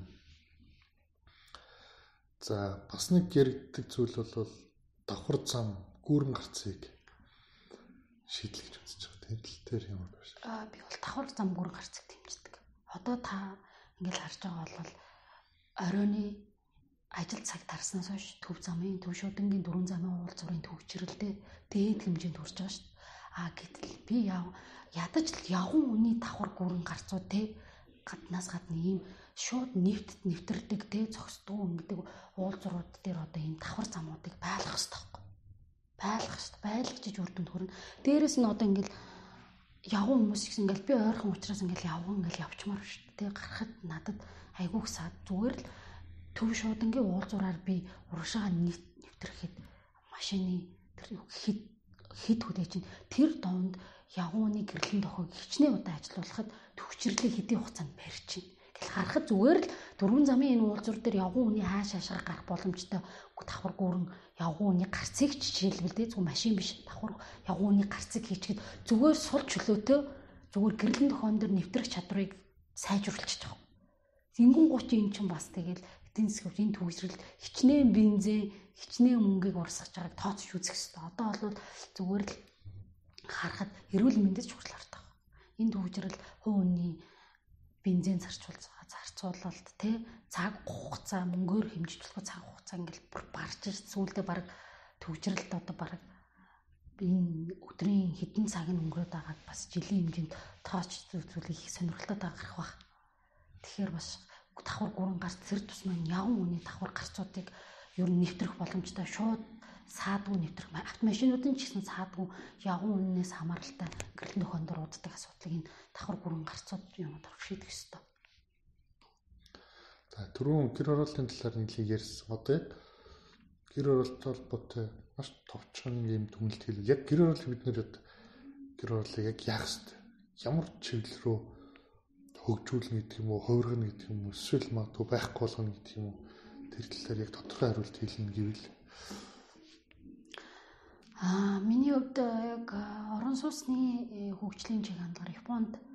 За бас нэг яригддаг зүйл бол давхар зам гүүрэн гарцыг шийдлэх гэж үзэж байгаа. Тэр тэр ямар байна? Аа би бол давхар зам гүүрэн гарцыг дэмждэг. Одоо та ингээл харж байгаа бол оройны ажил цаг тарснаас хойш төв замын төв шуудангийн дөрвөн замын уулзуурын төвчрэлтэй дээд хэмжээнд хүрч байгаа шүү дээ. Аа гэтэл би ядаж л явган үний давхар гүрэн гарцууд те гаднаас гадна ийм шууд нэвтд нэвтрдэг те зогсдгоо ингэдэг уулзуурууд дээр одоо ийм давхар замуудыг байлгах хэрэгтэй байхгүй. Байлгах хэрэгтэй. Байлгачиж үр дүнд хүрнэ. Дээрээс нь одоо ингээл явган хүмүүс их ингээл би ойрхон уучраас ингээл явган ингээл явчмаар шүү дээ. Те гарахад надад айгүйх саад зүгээр л төв шуудангийн уулзуураар би урагшаа нэвтрэхэд машины тэр хэд хэд хүлээж чинь тэр донд явгууны гэрлэн тохойг хичнээн удаа ажилуулахад төвчрлээ хэдийн хугацаанд барьчихна. Гэл харахад зүгээр л дөрвөн замын энэ уулзуур дээр явган үний хааш хаашаа гарах боломжтой давхар гүүрэн явган үний гарцыг жишээлбэл дээ зөвхөн машин биш давхар явган үний гарцыг хийчихэд зүгээр сул чөлөөтэй зүгээр гэрлэн тохойн дээр нэвтрэх чадварыг сайжруулчих жоох. Зингэн гуч юм чинь бас тэгэл эдийн засгийн энэ төвшрэлд хичнээн бензин, хичнээн мөнгийг урсгаж байгааг тооцож үзэх хэрэгтэй. Одоо бол зүгээр л харахад эрүүл мэндэд чухал хардаг. Энэ төвшрэл хувь хүний бензин зарцуул зарцуулалт тий цаг хугацаа мөнгөөр хэмжиж болох цаг хугацаа ингээл барж сүүлдээ баг төвшрэлт одоо баг энэ өдрийн хэдэн цаг нь өнгөрөөд байгааг бас жилийн хэмжээнд тооч зүйлийг их сонирхолтой гарах баг. Тэгэхээр бас давхар гүрэн гарц цэр тусмаа явган үний давхар гарцуудыг ер нь нэвтрэх боломжтой шууд саадгүй нэвтрэх автомашинуудын ч гэсэн саадгүй явган үнээс хамааралтай гэрлэн тохиолдор ууддаг асуудлыг энэ давхар гүрэн гарцууд юм дөрөв шийдэх ёстой. За түрүүн гэр оролтын талаар нэглийг ярьсан. Одоо яг гэр оролттой холбоотой маш товчхон юм дүгнэлт хийлээ. Яг гэр оролт бид нэр гэр орлыг яг яах ёстой? Ямар чиглэл рүү хөгжүүлнэ гэдэг юм уу, хувиргана гэдэг юм уу, эсвэл магадгүй байхгүй болгоно гэдэг юм уу? Тэр талаар яг тодорхой хариулт хэлнэ гэвэл. Аа, миний хувьд яг орон сууцны хөгжлийн чиг хандлага Японд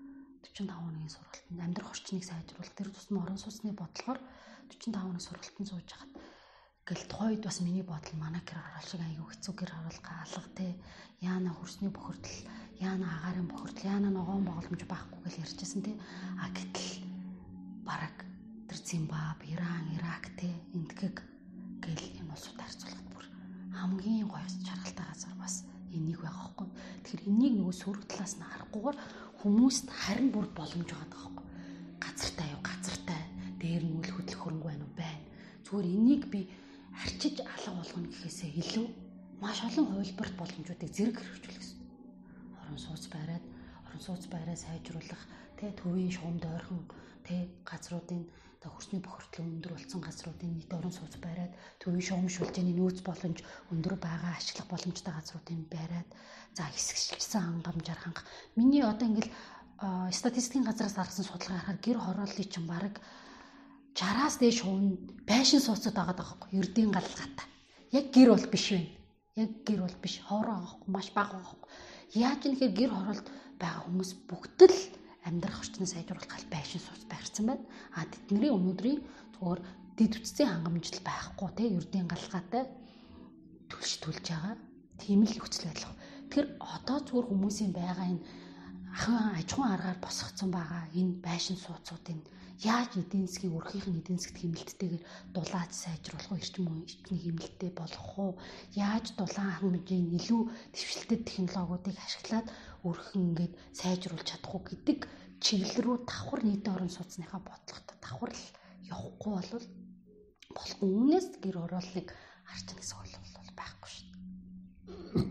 45 хоногийн сургалтанд амьдрах орчныг сайжруулах тэр тусмаа орон сууцны бодлогоор45 хоногийн сургалтанд сууж хахад гэл тухайд бас миний бодол манай гэр орол шиг аягүй хэцүү гэр оролга алга те яана хөрсний бохирдол яана агаарын бохирдол яана ногоон боголомж байхгүй гэж ярьжсэн те а гэтэл бараг тэр Зимбаб, Иран, Ирак те эндгэг гэл энэ улсууд харьцуулахад бүр хамгийн гоё чаргалтай газар бас энийг байгаа байхгүй. Тэгэхээр энийг нөгөө сөрөг талаас нь харахгүйгээр хүмүүст харин бүр боломж байгаа байхгүй. Газартай юу, газартай дээр нь үл хөдлөх хөрөнгө байна уу байна. Зүгээр энийг би арчиж алга болгоно гэхээсээ илүү маш олон хувилбарт боломжуудыг зэрэг хэрэгжүүлэх гэсэн. Орон сууц байраад, орон сууц байраа сайжруулах, тэ төвийн шугамд ойрхон тэ газруудын та хөрсний бохирдлын өндөр болсон газруудын нийт орон сууц байраад, төвийн шугам шүлжээний нөөц боломж өндөр байгаа ашиглах боломжтой газруудын байраад, за хэсэгчлсэн хангамжаар хангах. Миний одоо ингээл статистикийн газраас гаргасан судалгаа харахаар гэр хорооллын чинь бараг шараас дээш хувь байшин сууцад байгаа даахгүй ердийн галгалгаатай. Яг гэр бол биш вэ. Яг гэр бол биш хоороо аахгүй маш бага аахгүй. Яаж нэхэр гэр хороолд байгаа хүмүүс бүгд л амьдрах орчныг сайжруулах гал байшин сууц байрцсан байна. А тэдний өнөөдрийн зүгээр дэд үтцийн хангамжтал байхгүй те ердийн галгалгаатай төлж төлж байгаа. Тийм л нөхцөл байдал. Тэгэхээр одоо зүгээр хүмүүсийн байгаа энэ ахын аж ахуйн аргаар босгоцсон байгаа энэ байшин сууцуудын яаж эдийн засгийн өрхийнхэн эдийн засгт хэмнэлттэйгээр дулааж сайжруулах вэ? Эрчим хүчний хэмнэлттэй болгох уу? Яаж дулаан хэмжээний илүү дэвшилтэд технологиудыг ашиглаад өрхөн ингээд сайжруулж чадах уу гэдэг чиглэл рүү давхар нийтийн орон сууцныхаа бодлоготой давхар л явахгүй бол болохгүй. Үүнээс гэр хорооллыг харчна гэсэн ойлголт бол байхгүй шүү дээ.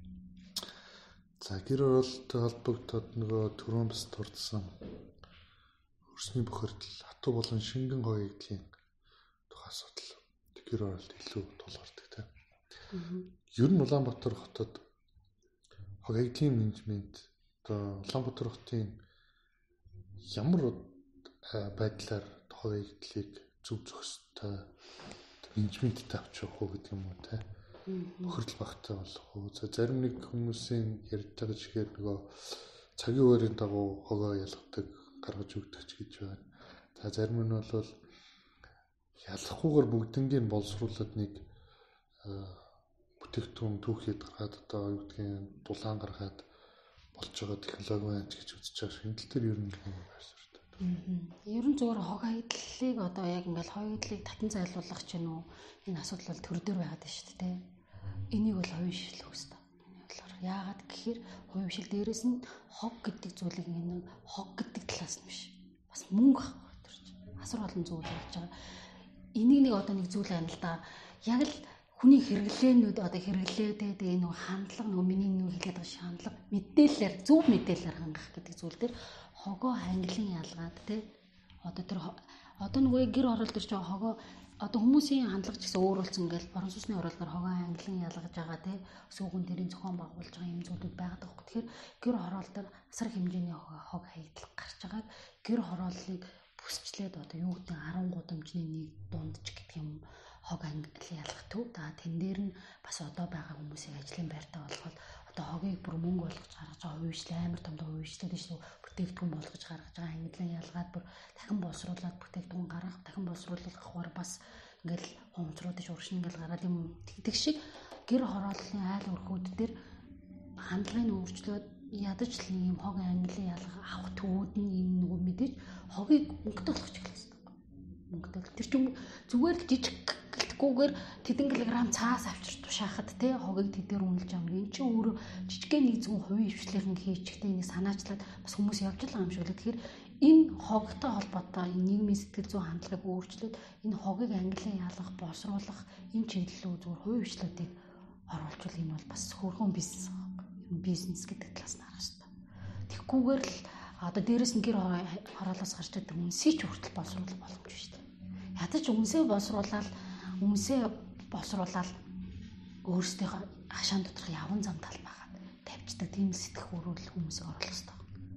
За гэр хорооллтой холбогдоод нөгөө түрүүн бас дурдсан хөрсний бохирдол, хатуу болон шингэн гоёглын тухай асуудал гэр хороолт илүү тулгардаг тийм. Ер нь Улаанбаатар хотод хогёглын менежмент одоо Улаанбаатар хотын ямар байдлаар хогёглыг зөв зохистой менежменттэй авч явах уу гэдэг юм уу тийм. Бохирдол багтай болох уу. За зарим нэг хүмүүсийн ярьж байгаа чигээр нөгөө цагийн үеэрийн дагуу хогоо ялгадаг гаргаж өгдөг ч гэж байна. За зарим нь бол ялахгүйгээр бүгднийг боловсруулад нэг бүтээгдэхүүн түүхэд гаргаад одоо юу гэдгийг дулаан гаргаад болж байгаа технологи байна гэж үзэж байгаа шинжил төр ер нь юм байсаар та. Ер нь зөвхөн хог хаядлыг одоо яг ингээл хойдлыг татан зайлуулах ч юм уу энэ асуудал бол төр дээр байгаад байна шүү дээ. Энийг бол хувийн шийдлэх хэрэгтэй. Яагаад гэхээр хувийн шил дээрээс нь хог гэдэг зүйлийг энэ хог гэдэг талаас нь биш. Бас мөнгө авах төр чинь. Асар олон зүйл болж байгаа. Энийг нэг одоо нэг зүйл байна л да. Яг л хүний хэрэглээнүүд одоо хэрэглээдээ тэгээ нэг хандлага нөгөө миний нэг хэлээд байгаа хандлага мэдээлэлээр зөв мэдээлэлээр хангах гэдэг зүйл дээр хогоо ханглан ялгаад тий одоо тэр одоо нөгөө гэр орол төр чинь хогоо одоо хүмүүсийн хандлага ч гэсэн өөр болсон ингээл орон сууцны оролдоор хогоо англин ялгаж байгаа тий сүүгэн дэрийн зохион байгуулж байгаа юм зүйлүүд байгаад байгаа. Тэгэхээр гэр хороолтоор асар хэмжээний хог хаягдал гарч байгааг гэр хорооллыг бүсчлээд одоо юу гэдэг арван гудамжны нэг дундч гэдэг юм хог англин ялгах төв. За тэн дээр нь бас одоо байгаа хүмүүсийн ажлын байртаа болгоод одоо хогийг бүр мөнгө болгож гаргаж байгаа хувьчлал амар том том хувьчлал шүү бүтээгдэхүүн болгож гаргаж байгаа англин ялгаад бүр дахин боловсруулад бүтээгдэхүүн гаргах дахин боловсруулахаар бас ингээл хомцруудаж уршин ингээл гараад юм тэгдэг шиг гэр хорооллын айл өрхүүд дээр хандлагын өөрчлөлт ядаж л юм хог англин ялгах авах төвүүд нь юм нөгөө мэдээж хогийг мөнгөтэй болгож эхэлсэн. Мөнгөтэй тэр чинь зүгээр л жижиг гэлтгүүгээр тэдэн килограмм цаас авчир тушаахад те хогийг тэдээр үнэлж байгаа юм. Энд чинь өөрөө жижигхэн нэг зөвхөн хувийн хвшлийнхэн хийчихтэй нэг санаачлаад бас хүмүүс явж байгаа юм шиг л. Тэгэхээр энэ хогтой холбоотой нийгмийн сэтгэл зүйн хандлагыг өөрчлөөд энэ хогийг англин ялгах, боловсруулах энэ чиглэлөө зөвхөн хувийн хвшлүүдийг оруулжвал энэ бол бас хөрхөн бизнес байгаа. Бизнес гэдэг талаас нь харах хэрэгтэй. Тэгхгүйгээр л одоо дээрэс нь гэр хороолоос гарч байгаа үнсээ ч хүртэл боловсруулах боломжтой шүү дээ. Ядаж үнсээ боловсруулаад үнсээ боловсруулаад өөрсдийнхөө хашаан доторх явган зам талбайгаа тавьчихдаг тийм сэтгэх өрөөл хүмүүсийг оруулах хэрэгтэй.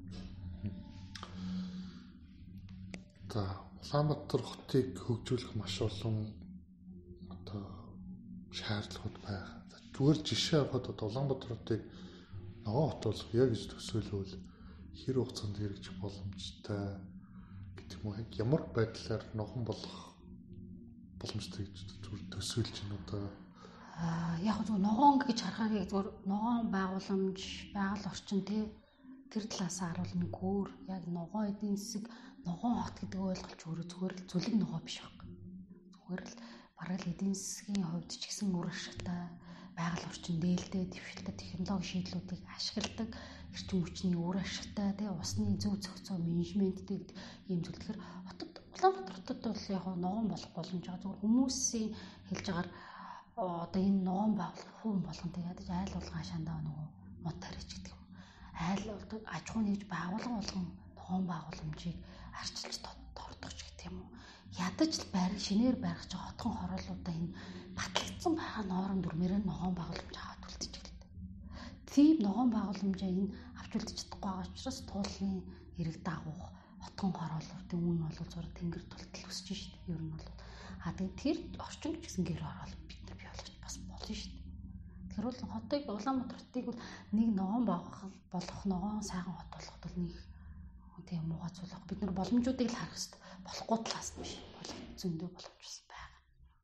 За Улаанбаатар хотыг хөгжүүлэх маш олон одоо шаардлагууд байна. Зүгээр жишээ авахад одоо Улаанбаатар хотыг ногоон хот болгох яг гэж төсөөлвөл хэр хугацаанд хэрэгжих боломжтой гэдэг юм уу? Ямар байдлаар ногоон болох боломжтой гэж зүгээр төсөөлж байна одоо. Аа яг зөв ногоон гэж харахаар зөв ногоон байгууламж, байгаль орчин тий тэр талаас харуул нэг өөр яг ногоон эдийн засаг, ногоон хот гэдэг ойлголч өөрөө зүгээр л зүлэг ногоо биш баг. Зүгээр л бараг л эдийн засгийн хувьд ч гэсэн үр ашигтай байгаль орчин дээлтэй дэвшилтэй технологи шийдлүүдийг ашигладаг эрчим хүчний үр ашигтай тий усны зөв зохицоо менежменттэй ийм зүйл. Тэгэхээр хотод Улаанбаатар хотод бол яг ногоон болох боломж байгаа. Зүгээр хүмүүсийн хэлж агаар одоо энэ ногоон байгуулах хүн болгон тэгээд айл болгон хашаандаа нөгөө мод тарич гэдэг юм. Айл одоо аж ахуй нэгж байгуулган болгон ногоон байгууламжийг арчилж тордогч гэдэг юм уу. Ядаж л байр шинээр барих ч хотхон хороолуудаа энэ батлагдсан байгаа ноорон дүрмээр ногоон байгууламж аваад үлдчихэж байна. Тийм ногоон байгууламжаа энэ авч үлдэж чадахгүй байгаа учраас туулын эрэг дагуух хотхон хороолуудын үн нь бол зур тэнгэр тултал өсөж шít. Ер нь бол а тэгээд тэр орчин ч гэсэн гэр орол бид нар бий болгож бас болно шít. Тэгэхээр бол хотыг Улаанбаатар хотыг бол нэг ногоон болох ногоон сайхан хот болгоход бол нэг тийм муугаа зүйл баг. Бид нар боломжуудыг л харах хэрэгтэй. Болохгүй талаас нь биш. Болох зөндөө боломж бас байгаа.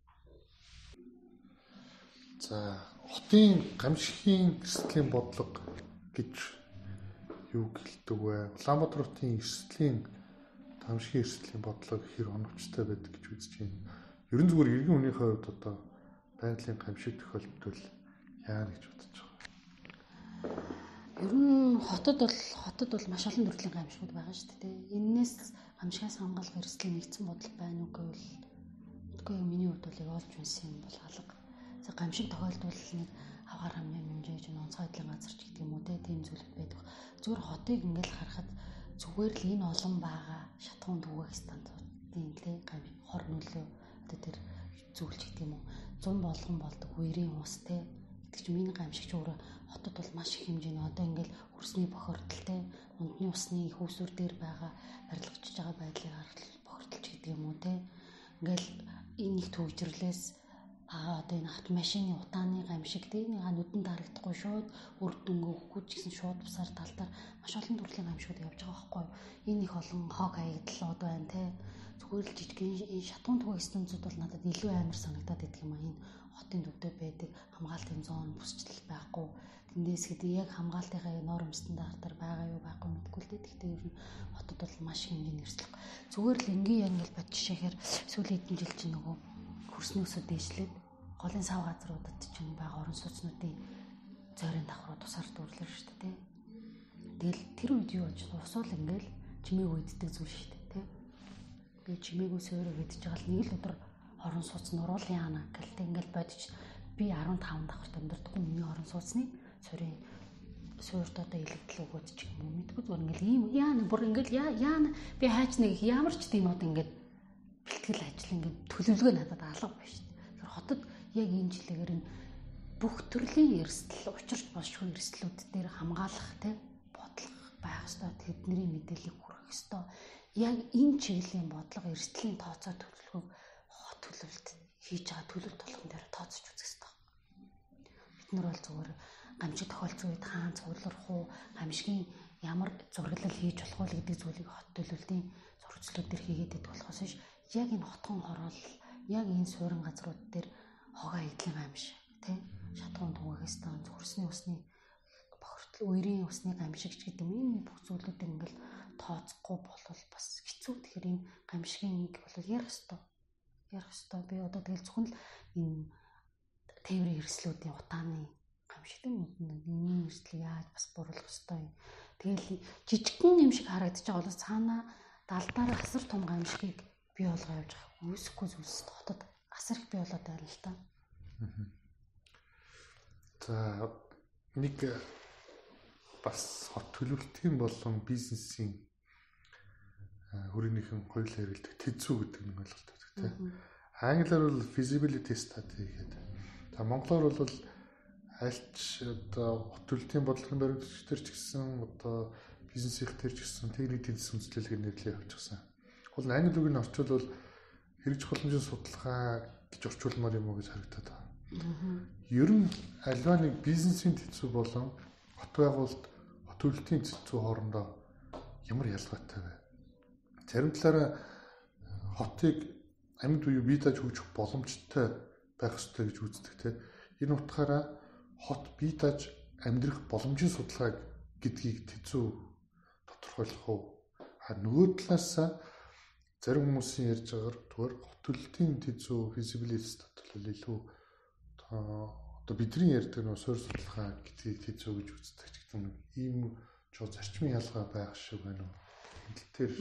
За, хотын гамшигын эрсдлийн бодлого гэж юу гэлдэг вэ? Улаанбаатар хотын эрсдлийн гамшигын эрсдлийн бодлого хэр оновчтой байдаг гэж үзэж байна. Ерөн зүгээр иргэн үнийхээ хувьд одоо байгалийн гамшиг тохиолдвол яана гэж бодож байгаа. Ер нь хотод бол хотод бол маш олон төрлийн гамшигуд байгаа шүү дээ. Эннээс гамшигаас хамгаалах эрсдлийн нэгдсэн бодол байна уу гэвэл үгүй миний хувьд бол яг олж үнсэн юм бол алга. За гамшиг тохиолдвол нэг авгаар хамгийн хэмжээж онцгой байдлын газар ч гэдэг юм уу тийм зүйлүүд байдаг. Зүгээр хотыг ингээл харахад зүгээр л энэ олон байгаа шатхуун түгээх станцуудын тий гамшиг хор нөлөө одоо тэр зүйлч гэдэг юм уу зам болгон болдог үерийн ус тий гэдэг чинь миний гамшигч өөрөө хотод бол маш их хэмжээний одоо ингээл хөрсний бохирдолтой ундны усны их усүр дээр байгаа барилгачж байгаа байдлыг харахад бохирдолч гэдэг юм уу те ингээл энэ их төвжирлээс аа одоо энэ автомашины утааны гамшиг те нэг нүдэн дарагдахгүй шууд үр дүнгээ өгөхгүй ч гэсэн шууд бусаар талдаар маш олон төрлийн гамшигуд явж байгаа байхгүй энэ их олон хог хаягдлууд байна те зүгээр л жижигэн энэ шатуун түгээх станцууд бол надад илүү амар санагдаад байдаг юм аа энэ хотын төвдөө байдаг хамгаалтын зоон бүсчлэл байхгүй тэндээс гэдэг яг хамгаалтынхаа норм стандартаар байгаа юу байхгүй мэдгүй л дээ. Гэхдээ ер нь хотод бол маш хэмжээний эрсдэл. Зүгээр л энгийн яг ингээл бод жишээхээр сүүлийн хэдэн жил чинь нөгөө хөрсний усуд дээшлээд голын сав газруудад чинь байгаа орон сууцнуудын зойрын давхруу тусаар дүрлэр шүү дээ. Тэгэл тэр үед юу болж усуул ингээл чимээг үйддэг зүйл шүү дээ. Тэ. Ингээл чимээгүй сойроо идэж байгаа л нэг л өдөр орон сууц нуруул яана гэлтэй ингээл бодож би арван таван давхарт амьдардаггүй миний орон сууцны сорийн суурд одоо илэгдэл өгөөд ч юм уу мэдгүй зүгээр ингээл ийм яана бүр ингээл яана би хайч нэг ямар ч тиймүүд ингээд бэлтгэл ажил ингээд төлөвлөгөө надад алга байна шүү дээ. Тэгэхээр хотод яг энэ жилээр нь бүх төрлийн эрсдэл учирч болшгүй эрсдлүүд дээр хамгаалах те бодлого байх ёстой тэдний мэдээллийг хүргэх ёстой. Яг энэ чиглэлийн бодлого эрсдлийн тооцоо төлөвлөгөөг хот төлөвлөлт хийж байгаа төлөвлөлт болгон дээр тооцож үзэх ёстой. Бид нар бол зүгээр гамшиг тохиолдсон үед хаан цугларх уу гамшигын ямар зураглал хийж болох вэ гэдэг зүйлийг хот төлөвлөлтийн зурцлууд дээр хийгээд идэх болохоос биш яг энэ хотхон хороол яг энэ суурин газрууд дээр хогоо эдлийн гамшиг тий шатхуун түгээх станц хөрсний усны бохирдол үерийн усны гамшигч гэдэг юм энэ бүх зүйлүүдийг ингээл тооцохгүй болвол бас хэцүү. Тэгэхээр энэ гамшигын нэг бол ярих ёстой ярих ёстой би одоо тэгэл зөвхөн л энэ тээврийн эрсдлүүдийн утааны гамшигтай нүдний эрсдэл яаж бас буруулах ёстой юм. Тэгэл жижигхэн юм шиг харагдаж байгаа бол цаана далдаар асар том гамшигыг бий болгоо явж байгаа. Үүсэхгүй зүйлс хотод асар их бий болоод байна л та. За нэг бас хот төлөвлөлтийн болон бизнесийн хүрээлэнхэн хоёул хэрэлдэг тэзүү гэдэг нэг ойлголт байдаг тийм. Англиар бол feasibility study гэдэг. За монголоор бол альч одоо хот төлөвлөлтийн бодлогын баримтлагч төр ч гэсэн одоо бизнесийн төр ч гэсэн техник тэнцсэн үндэслэлээр нэрлэе явуулчихсан. Гол нь англи үгийн орчуулбал хэрэгж боломжийн судалгаа гэж орчуулмаар юм уу гэж харагдаад байна. Ер нь альва нэг бизнесийн тэзүү болон хот байгуулалт хот төлөвлөлтийн тэзүү хоорондоо ямар ялгаатай вэ? Зарим талаараа хотыг амьд буюу бие дааж хөгжих боломжтой байх ёстой гэж үздэг те. Энэ утгаараа хот бие дааж амьдрах боломжийн судалгаа гэдгийг тэзүү тодорхойлох уу? А нөгөө талаасаа зарим хүмүүсийн ярьж байгаагаар зүгээр хот төлөлтийн тэзүү feasibility study бол илүү одоо бидний ярьдаг нөө суурь судалгаа гэдгийг тэзүү гэж үздэг ч гэдэг юм. Ийм жоо зарчмын ялгаа байх шиг байна уу? Тэр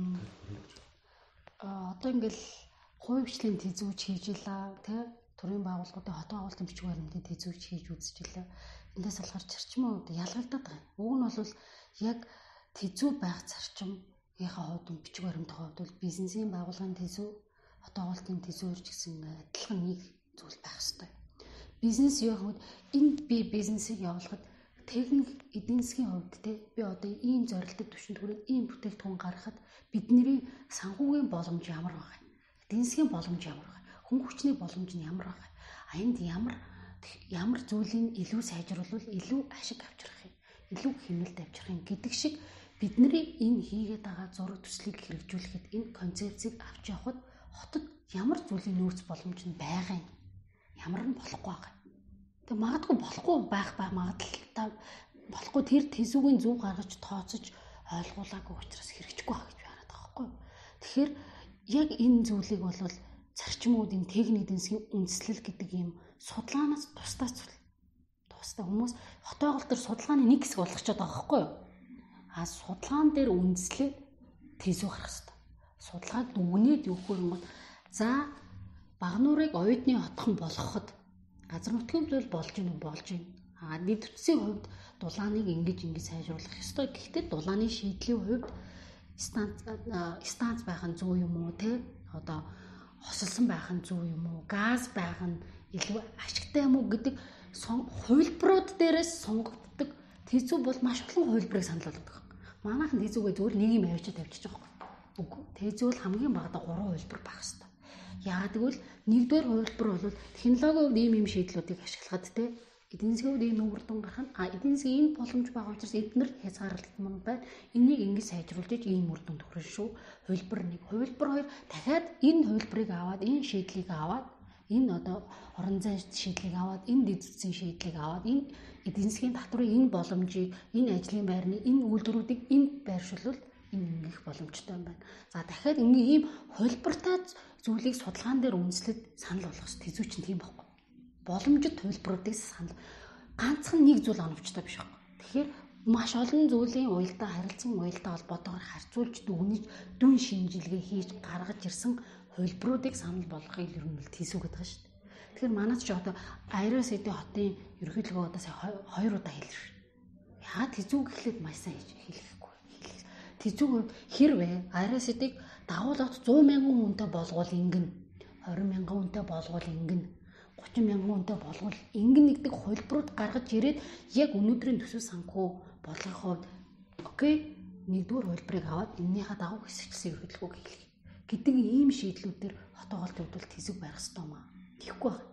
а одоо ингээл хувь хвшлийн тэзүүч хийж илаа тий төрийн байгууллагуудын хотын агуулгын бичиг баримтын тэзүүч хийж үзчихлээ. Эндээс болохоор зарчмын хувьд ялгагдаад байгаа. Уг нь бол яг тэзүү байх зарчмынхаа хувьд бичиг баримтын хувьд бол бизнесийн байгууллагын тэзүү, хотын агуулгын тэзүү гэж гэсэн адилхан нэг зүйл байх ёстой. Бизнес юу гэвэл энд би бизнесийг явуулахад техник эдийн засгийн хувьд те би одоо ийм зорилттой түвшинд хүрээд ийм бүтээгдэхүүн гаргахад бидний санхүүгийн боломж ямар байгаа юм? Эдийн засгийн боломж ямар байгаа юм? Хөнгө хүчний боломж нь ямар байгаа юм? А энд ямар ямар зүйлийг илүү сайжруулвал илүү ашиг авчрах юм? Илүү хэмнэлт авчрах юм гэдэг шиг бидний энэ хийгээд байгаа зураг төслийг хэрэгжүүлэхэд энэ концепцийг авч явахад хотод ямар зүйлийн нөөц боломж нь байгаа юм? Ямар нь болохгүй байгаа. Тэг магадгүй болохгүй байх байх магадлалтай болохгүй тэр тэзүүгийн зөв гаргаж тооцож ойлгуулаагүй учраас хэрэгжихгүй байгаа гэж байна таахгүй. Тэгэхээр яг энэ зүйлийг бол зарчмуудын техник эдийн засгийн үндэслэл гэдэг юм судалгаанаас тусдаа зүйл. Тусдаа хүмүүс хотын агуулга төр судалгааны нэг хэсэг болгочод байгаа байхгүй юу? А судалгаан дээр үндэслээд тэзүү гарах хэрэгтэй. Судалгааг дүгнээд өгөхөр юм бол за Багнуурыг оюутны хотхон болгоход газар нутгийн зүйл болж гин болж гин. А нийт төсвийн хувьд дулааныг ингэж ингэж сайжруулах ёстой. Гэхдээ дулааны шийдлийн хувьд станц станц байх нь зөв юм уу те? Одоо хосолсон байх нь зөв юм уу? Газ байх нь илүү ашигтай юм уу гэдэг хувилбарууд дээрээс сонгогддог. Тэзүү бол маш олон хувилбарыг санал болгодог. Манайхан тэзүүгээ зөвхөн нэг юм авчиад тавьчих жоохгүй. Үгүй. Тэзүү бол хамгийн багадаа гурван хувилбар байх ёстой. Яагаад гэвэл нэгдүгээр хувилбар бол технологийн ийм ийм шийдлүүдийг ашиглахад те эдийн засгийн үеийн үр дүн гарах нь а эдийн засгийн энэ боломж байгаа учраас эдгээр хязгаарлалт мөн байна. Энийг ингэж сайжруулж ийм үр дүнд хүрэх шүү. Хувилбар нэг, хувилбар хоёр дахиад энэ хувилбарыг аваад энэ шийдлийг аваад энэ одоо орон зай шийдлийг аваад энэ дэд зүтсийн шийдлийг аваад энэ эдийн засгийн татврын энэ боломжийг энэ ажлын байрны энэ үйлдвэрүүдийг энд байршуулвал энэ ингэх боломжтой юм байна. За дахиад ингээ ийм хувилбартай зүйлийг судалгаан дээр үндэслээд санал болгох хэрэгтэй. Тэзүү чинь тийм байхгүй. Боломжит хувилбаруудыг санал ганцхан нэг зүйл оновчтой биш байхгүй. Тэгэхээр маш олон зүйлийн уялдаа харилцан уялдаа холбоотойгоор харьцуулж дүгнэж дүн шинжилгээ хийж гаргаж ирсэн хувилбаруудыг санал болгохыг ер нь тэзүү гэдэг нь шүү дээ. Тэгэхээр манайд ч одоо Ариун Сэдийн хотын ерөнхийлөгөө одоо сая хоёр удаа хэлсэн шүү. Яа тэзүү гэхлээр маш сайн хэлэхгүй. Тэзүү хэрвээ Ариун Сэдийг дагуулгад сто мянган хүнтэй болгоул ингэн двадцать мянган хүнтэй болгоул ингэн тридцать мянган хүнтэй болгоул ингэн нэгдэг хувилбарууд гаргаж ирээд яг өнөөдрийн төсөв санхүү болгохын хувьд окей нэгдүгээр хувилбарыг аваад энэнийхээ дагуу хэсэгчлсэн ерөнхийлөгөөг хэлэх гэдэг ийм шийдлүүдээр хотын агуулгын хувьд тэзэг байх ёстой юм аа. Тэгэхгүй байна.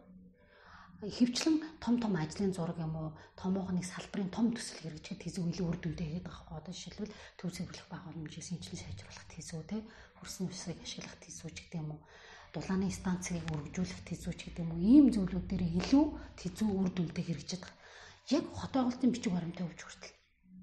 Хөвчлэн том том ажлын зураг юм уу томоохон нэг салбарын том төсөл хэрэгжих тэзүү илүү үр дүнтэй хийгээд байгаа хөө. Одоо жишээлбэл төв зөвлөх байгууламжийг шинжилэн сайжруулах тэзүү те хөрсөн усыг ашиглах тэзүү ч гэдэг юм уу дулааны станцыг өргөжүүлэх тэзүү ч гэдэг юм уу ийм зүйлүүд дээр илүү тэзүү үр дүнтэй хэрэгжиж байгаа. Яг хотын агуулгын бичиг баримтын хөвч хүртэл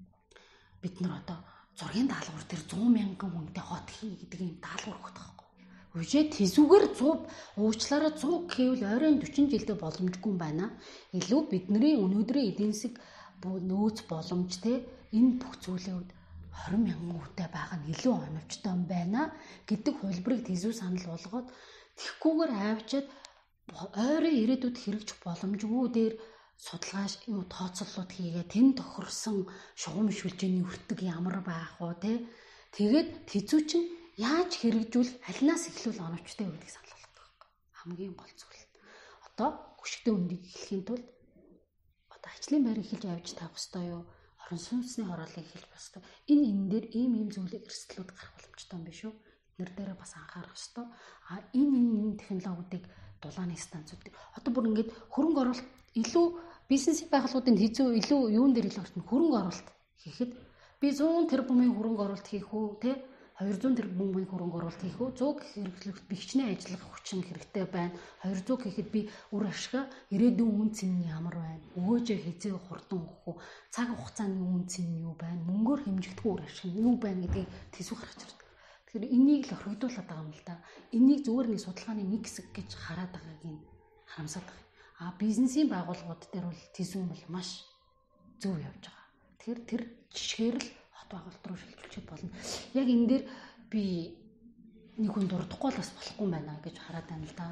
бид нар одоо зургийн даалгавар дээр сто мянган хүнтэй хот хий гэдэг юм даалгавар өгөх таахгүй. Үжээ тэзүүгээр сто уучлаараа сто гэвэл ойрын quaranta жилдээ боломжгүй юм байна. Илүү бидний өнөөдрийн эдийн засаг нөөц боломж те энэ бүх зүйлүүд двадцать мянган хүнтэй байгаа нь илүү оновчтой юм байна гэдэг хувилбарыг тэзүү санал болгоод тэгхгүйгээр авчиад ойрын ирээдүйд хэрэгжих боломжгүй дээр судалгаа юу тооцооллууд хийгээ тэн тохирсон шугам шүлжээний өртөг ямар байх вэ те тэгээд тэзүү чинь яаж хэрэгжүүлэх алинаас эхлүүл оновчтой гэдгийг санал болгох хамгийн гол зүйл. Одоо хүчтэй үндийг эхлэхийн тулд одоо ажлын байр эхэлж авч тавих хэрэгтэй юу? Орон сууцны хорооллыг эхэлж бас хэрэгтэй. Энэ энэ дээр ийм ийм зүйлийг эрсдлүүд гарах боломжтой юм биш үү? Эдгээр дээрээ бас анхаарах хэрэгтэй. А энэ энэ энэ технологиудыг дулааны станцуудыг одоо бүр ингээд хөрөнгө оруулалт илүү бизнесийн байгууллагуудын хэзээ илүү юун дээр илүү орсон хөрөнгө оруулалт хийхэд Би зуун тэрбумын хөрөнгө оруулалт хийх үү те хоёр зуун тэрбумын хөрөнгө оруулалт хийх үү зуг хэрэглэх би хичнээн ажиллах хүчин хэрэгтэй байна. хоёр зуг гэхэд би үр ашиг ирээдүйн үн цэн нь ямар байна? Өгөөжөө хизээ хурдан өгөх үү? Цаг хугацааны үн цэн нь юу байна? Мөнгөөр хэмжигдэхгүй үр ашиг нь юу байна гэдгийг тэсвэр гаргаж ирдэг. Тэгэхээр энийг л орхигдуулаад байгаа юм л да. Энийг зүгээр нэг судалгааны нэг хэсэг гэж хараад байгааг нь харамсаад байгаа. А бизнесийн байгууллагууд дээр бол тэсвэр бол маш зөв явж байгаа. Тэгэхээр тэр жишгээр л хот байгуулалт руу шилжүүлчихэд болно. Яг энэ дээр би нэг хүн дурдахгүй л бас болохгүй юм байна гэж хараад байна л да.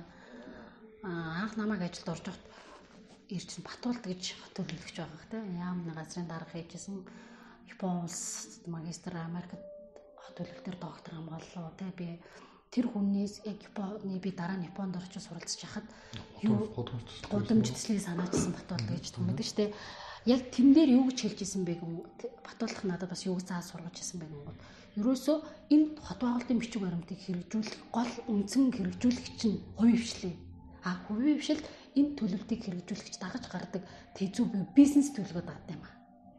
Аа анх намайг ажилд орж явахад ирсэн Батуулд гэж хот төлөвлөгч байгаа гэх тийм ямар нэг газрын дарга хийжсэн Япон улс магистр Америкт хот төлөвлөлтөөр доктор хамгааллаа тийм би тэр хүнээс яг Японы би дараа нь Японд орчиж суралцж хахад юу гудамж төслийн санаачсан Батуулд гэж түмэдэж штэ. Яг тэн дээр юу гэж хэлж исэн бэ гэн Батуулдах надад бас юу зааж сургаж исэн бэ гэн. Ерөөсөө энэ хот байгуулалтын бичиг баримтыг хэрэгжүүлэх гол үндсэн хэрэгжүүлэгч нь хувийн хвшлээ. А хувийн хвшил энэ төлөвлөлтийг хэрэгжүүлэгч дагаж гардаг тэзүү бизнес төлөвлөгөө даадаг юм а.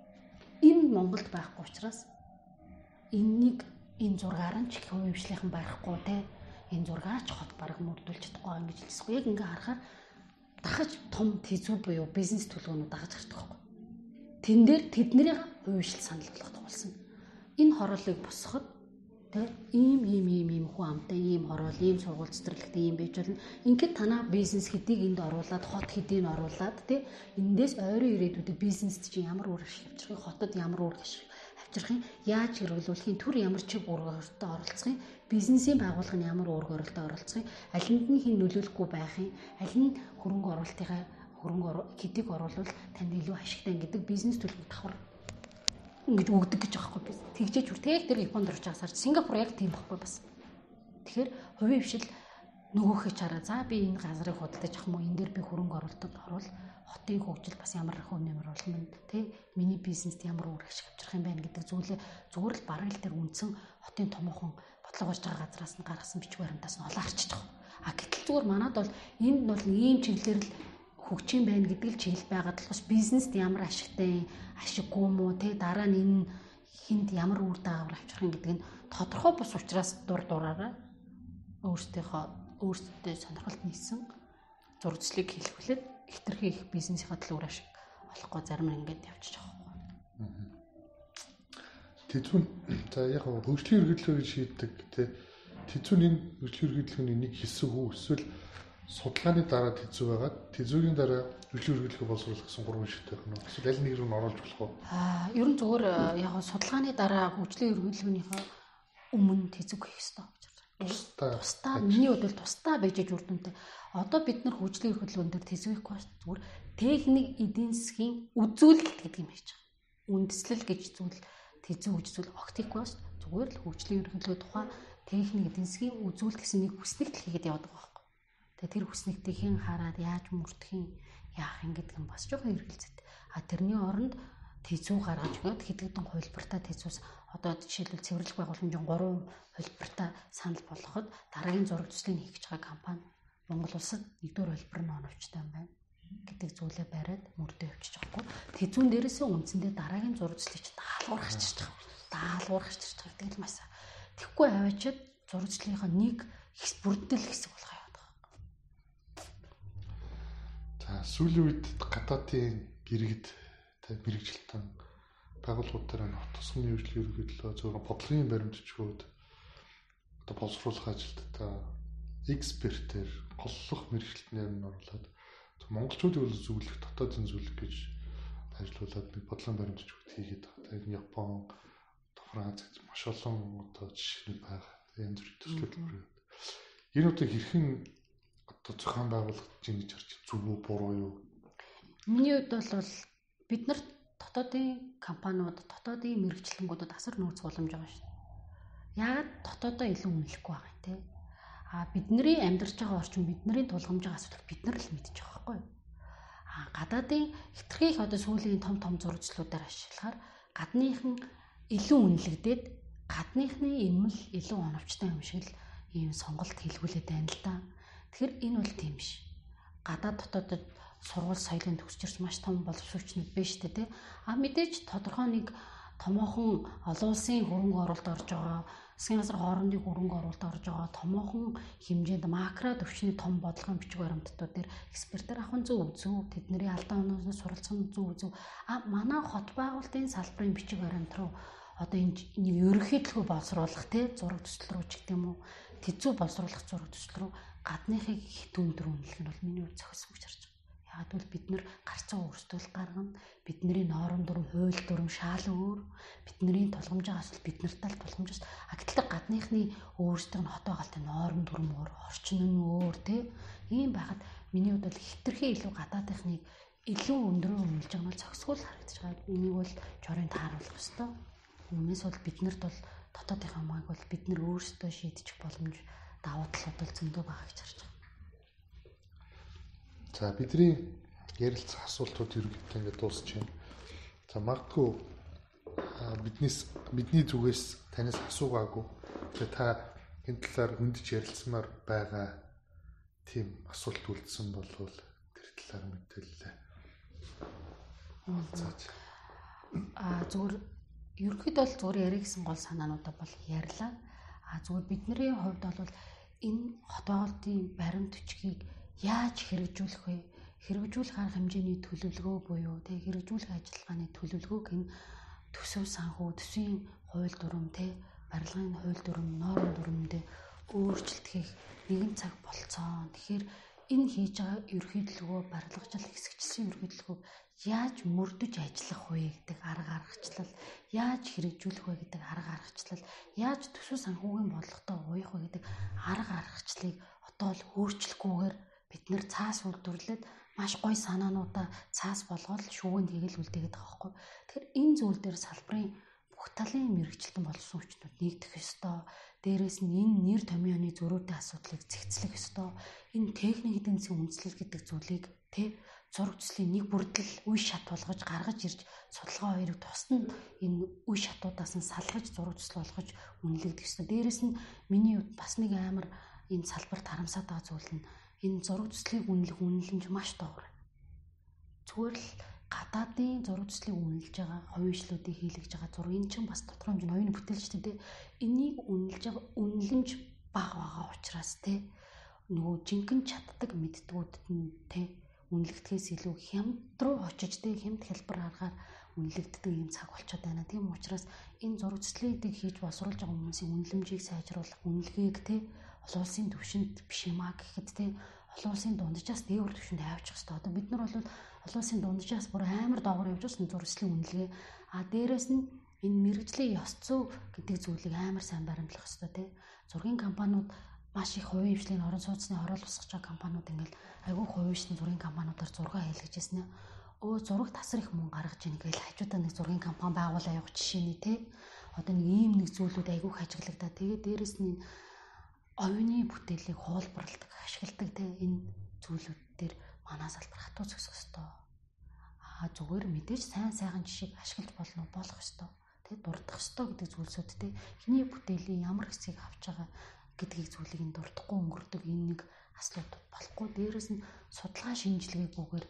Энэ Монголд байхгүй учраас энэнийг энэ зургаар нь ч хувийн хвшлийнхэн барихгүй те энэ зургаач хот бараг мөрдүүлж чадахгүй юм гэж хэлсэн. Яг ингээ харахаар дахиж том тэзүү буюу бизнес төлөвлөгөөнүүд дагаж гардаг байхгүй. Тэн дээр тэдний хувийн хвшил санал болгох тулсан. Энэ хороолыг босгоход тэ ийм ийм ийм ийм хүн амтай ийм хороол ийм сургууль цэцэрлэгтэй ийм байж болно. Ингээд танаа бизнес хэдийг энд оруулаад хот хэдийг оруулаад тэ эндээс ойрын ирээдүйд бизнес чинь ямар үр ашиг авчрахыг хотод ямар үр ашиг авчрахыг яаж хэрэглүүлэхин түр ямар чиг үүрэгтэй оролцохын бизнесийн байгууллага нь ямар үүрэгтэй оролцохын аль нь хин нөлөөлөхгүй байхын аль нь хөрөнгө оруулалтынхаа хөрөнгө хэдийг оруулвал танд илүү ашигтай гэдэг бизнес төлөв давхар ингэж өгдөг гэж байгаа байхгүй би. Тэгжээж үртэйг тэр Японд орж байгаасаар Сингапур яг тийм байхгүй бас. Тэгэхээр хувийн хвшил нөгөөхөө чараа за би энэ газрыг худалдаж авах юм уу? Энэ дээр би хөрөнгө оруулалтад орвол хотын хөгжил бас ямар хөв нэмэр болно тий миний бизнест ямар үр ашиг авчрах юм байна гэдэг зүйлээ зүгээр л бараг л тэр үндсэн хотын томоохон бодлого болж байгаа газраас нь гаргасан бичиг баримтаас нь олоо арчиж байгаа. А гэтэл зүгээр манад бол энд бол ийм чиглэлээр л хөгжим байна гэдэг л чиглэл байгаад л бас бизнест ямар ашигтай ашиггүй юм уу те дараа нь энэ хинд ямар үр дагавар авчрах юм гэдэг нь тодорхой бус учраас дур дураараа өөрсдийнхөө өөрсдөө сонирхолд нийсэн зурцлыг хэлхүүлээд хитрхи их бизнесийнхаа төлөв ашиг олохгүй зарим нь ингэж явчих жоохгүй. Тэзүүн за яг хөгжлийн эргэлтээр шийддэг те тэзүүн энэ хөгжлийн эргэлтийн нэг хэсэг үү эсвэл судалгааны дараа тэзүү байгаад тэзүүгийн дараа хөгжлийн эргэлтийг боловсруулах гэсэн гурван шигтэй байна уу? Эсвэл аль нэгээр нь оруулж болох уу? Аа, ер нь зүгээр яг судалгааны дараа хөгжлийн эргэлтийнхээ өмнө тэзүүг хийх хэрэгтэй гэж байна. Тусдаа тусдаа миний хувьд бол тусдаа байж үр дүнтэй. Одоо бид нар хөгжлийн эргэлтэн дээр тэзүү хийхгүй байна. Зүгээр техник эдийн засгийн үзүүлэлт гэдэг юм хийж байгаа. Үндэслэл гэж зүйл тэзүү гэж зүйл огтихгүй байна. Зүгээр л хөгжлийн эргэлтийн тухай техник эдийн засгийн үзүүлэлт гэсэн нэг хүснэгт л хийгээд явдаг байна. Тэгээ тэр хүснэгтийг хэн хараад яаж мөрдөх юм яах юм гэдэг нь бас жоохон хэрэгэлцэт. А тэрний оронд тэзүү гаргаж өгөөд хэдэгдэн хувилбартаа тэзүүс одоо жишээлбэл цэвэрлэх байгууламжийн гурван хувилбартаа санал болгоход дараагийн зураг төслийн хийх гэж байгаа компани Монгол улсад нэгдүгээр хувилбар нь оновчтой юм байна гэдэг зүйлээ бариад мөрдөө явчих жоохгүй. Тэзүүн дээрээсээ үндсэндээ дараагийн зураг төслийг даалгавар гарч ирж байгаа. Даалгавар гарч ирж байгаа гэдэг л маш. Тэгэхгүй аваачаад зураг төслийнхаа нэг бүрдэл хэсэг болох. Сүүлийн үед гадаадын гэрэгд мэрэгжилтэн байгууллагууд дээр нот тусганы хөгжлийн ерөнхийлөө зөвхөн бодлогын баримтчгууд одоо боловсруулах ажилтнаа экспертээр голлох мэрэгжилтнээр нь оруулаад монголчуудыг бол зөвлөх дотоодын зөвлөх гэж ажиллаулаад нэг бодлогын баримтчгууд хийгээд байгаа. Тэгээд Япон, Франц гэж маш олон одоо жишээнүүд байгаа. Янз бүрийн төслүүд байна. Энэ удаа хэрхэн одоо зохион байгуулагдаж байна гэж харж зүг үү буруу юу? Миний хувьд бол бид нар дотоодын компаниуд, дотоодын мэрэгчлэнгүүдэд асар нөөц боломж байгаа шүү дээ. Яагаад дотоодоо илүү үнэлэхгүй байгаа юм те? А бидний амьдарч байгаа орчин, бидний тулгамж байгаа асуудал бид нар л мэдчих байгаа байхгүй юу? А гадаадын хитрхи их одоо сүүлийн том том зурагчлуудаар ашиглахаар гадныхан илүү үнэлэгдээд гадныхны юм л илүү оновчтой юм шиг л ийм сонголт хэлгүүлээд байна л да. Тэгэхээр энэ бол тийм биш. Гадаад дотоодод сургууль соёлын төгсч ирсэн маш том боловсруучнууд биш үү те. А мэдээж тодорхой нэг томоохон олон улсын хөрөнгө оруулалт орж байгаа, засгийн газар хоорондын хөрөнгө оруулалт орж байгаа томоохон хэмжээнд макро төвчний том бодлогын бичиг баримтууд дээр экспертээр авах зөв зөв тэдний алдаа онооноос суралцах нь зөв зөв. А манай хот байгуулалтын салбарын бичиг баримт руу одоо энэ нэг ерөнхий төлөв боловсруулах тий зураг төсөл рүү ч гэдэг юм уу тэзүү боловсруулах зураг төсөл рүү гадныхыг хит өндөр үнэлэх нь бол миний хувьд зохисгүй гэж харж байна. Яг л бид нар гарцаа өөрсдөө гаргана. Бидний ноорон дүрм, хууль дүрм, шаал өөр. Бидний тулгамжаас бол бид нартай л тулгамжаас а гэтэл гадныхны өөрсдөө нь хотоо галтын ноорон дүрм өөр, орчин нь өөр тий. Ийм байхад миний хувьд бол хитрхи илүү гадаадынхныг илүү өндөрөөр үнэлж байгаа нь зохисгүй л харагдаж байгаа. Энийг бол журийн тааруулах ёстой. Үүнээс бол биднэрт бол дотоодын хамгааг бол бид нар өөрсдөө шийдчих боломж давуу талууд бол зөндөө байгаа гэж харж байна. За бидний ярилцах асуултууд ерөнхийдөө ингээд дуусч байна. За магадгүй биднээс бидний зүгээс танаас асуугаагүй. Тэгээ та энэ талаар хөндөж ярилцмаар байгаа тийм асуулт үлдсэн болвол тэр талаар мэдээлэлээ. Аа зүгээр ерөнхийдөө бол зүгээр ярих гэсэн гол санаануудаа бол ярьлаа. А зүгээр бидний хувьд бол энэ хот байгуулалтын баримт бичгийг яаж хэрэгжүүлэх вэ? Хэрэгжүүлэх арга хэмжээний төлөвлөгөө буюу тэг хэрэгжүүлэх ажиллагааны төлөвлөгөөг энэ төсөв санхүү, төсвийн хууль дүрм тэг барилгын хууль дүрм, норм дүрмэндээ өөрчлөлт хийх нэгэн цаг болцоо. Тэгэхээр энэ хийж байгаа ерөнхий төлөвлөгөө барилгажил хэсэгчлсэн ерөнхий төлөвлөгөөг яаж мөрдөж ажиллах вэ гэдэг арга аргачлал, яаж хэрэгжүүлэх вэ гэдэг арга аргачлал, яаж төсөв санхүүгийн бодлоготой ууях вэ гэдэг арга аргачлалыг одоо л өөрчлөхгүйгээр бид нэр цаас үйлдвэрлээд маш гоё санаануудаа цаас болгоод шүүгэнд хийгээл үлдээгээд байгаа байхгүй. Тэгэхээр энэ зүйл дээр салбарын бүх талын мэрэгчлэн болсон хүчнүүд нэгдэх ёстой. Дээрээс нь энэ нэр томьёоны зөрүүтэй асуудлыг зэгцлэх ёстой. Энэ техник эдийн засгийн үндэслэл гэдэг зүйлийг тэ зураг төслийн нэг бүрдэл үе шат болгож гаргаж ирж судалгаа хоёрыг тусад нь энэ үе шатуудаас нь салгаж зураг төсөл болгож үнэлэгдэх ёстой. Дээрээс нь миний хувьд бас нэг амар энэ салбарт харамсаад байгаа зүйл нь энэ зураг төслийг үнэлэх үнэлэмж маш доогор. Зүгээр л гадаадын зураг төслийг үнэлж байгаа хувьчлуудыг хийлгэж байгаа зураг энэ чинь бас тодорхой хэмжээний оюуны бүтээлчтэй те энийг үнэлж байгаа үнэлэмж бага байгаа учраас те нөгөө жинхэнэ чаддаг мэддгүүдэд нь те үнэлэгдэхээс илүү хямд руу очиж те хямд хэлбэр аргаар үнэлэгддэг юм цаг болчиход байна. Тийм учраас энэ зураг төслүүдийг хийж боловсруулж байгаа хүмүүсийн үнэлэмжийг сайжруулах, үнэлгээг те олон улсын түвшинд биш юм а гэхэд те олон улсын дунджаас дээвэр түвшинд авчих хэрэгтэй. Одоо бид нар бол олон улсын дунджаас бүр амар доогор явж байгаа зураг төслийн үнэлгээ. А дээрэс нь энэ мэрэгжлийн ёс зүй гэдэг зүйлийг амар сайн баримтлах хэрэгтэй те. Зургийн компаниуд маш их хувийн хвшлийн орон сууцны хороол босгож байгаа компаниуд ингээл айгүй хувийн хвшлийн зургийн компаниудаар зураг хийлгэжсэн нь өө зураг тасар их мөнгө гаргаж ийн гээл хажуудаа нэг зургийн компани байгуулаа явах жишээ нь те. Одоо нэг ийм нэг зүйлүүд айгүй хажиглагдаа. Тэгээд дээрэс нь оюуны бүтээлийг хуулбарладаг, ашигладаг те энэ зүйлүүд дээр манай салбар хатуу зогсох ёстой. Аа зүгээр мэдээж сайн сайхан жишээг ашиглаж болно болох ёстой. Тэ дурдах ёстой гэдэг зүйлсүүд те хиний бүтээлийн ямар хэсгийг авч байгаа гэдгийг зүйлийг нь дурдахгүй өнгөрдөг энэ нэг асуудал болохгүй. Дээрээс нь судалгаа шинжилгээгүйгээр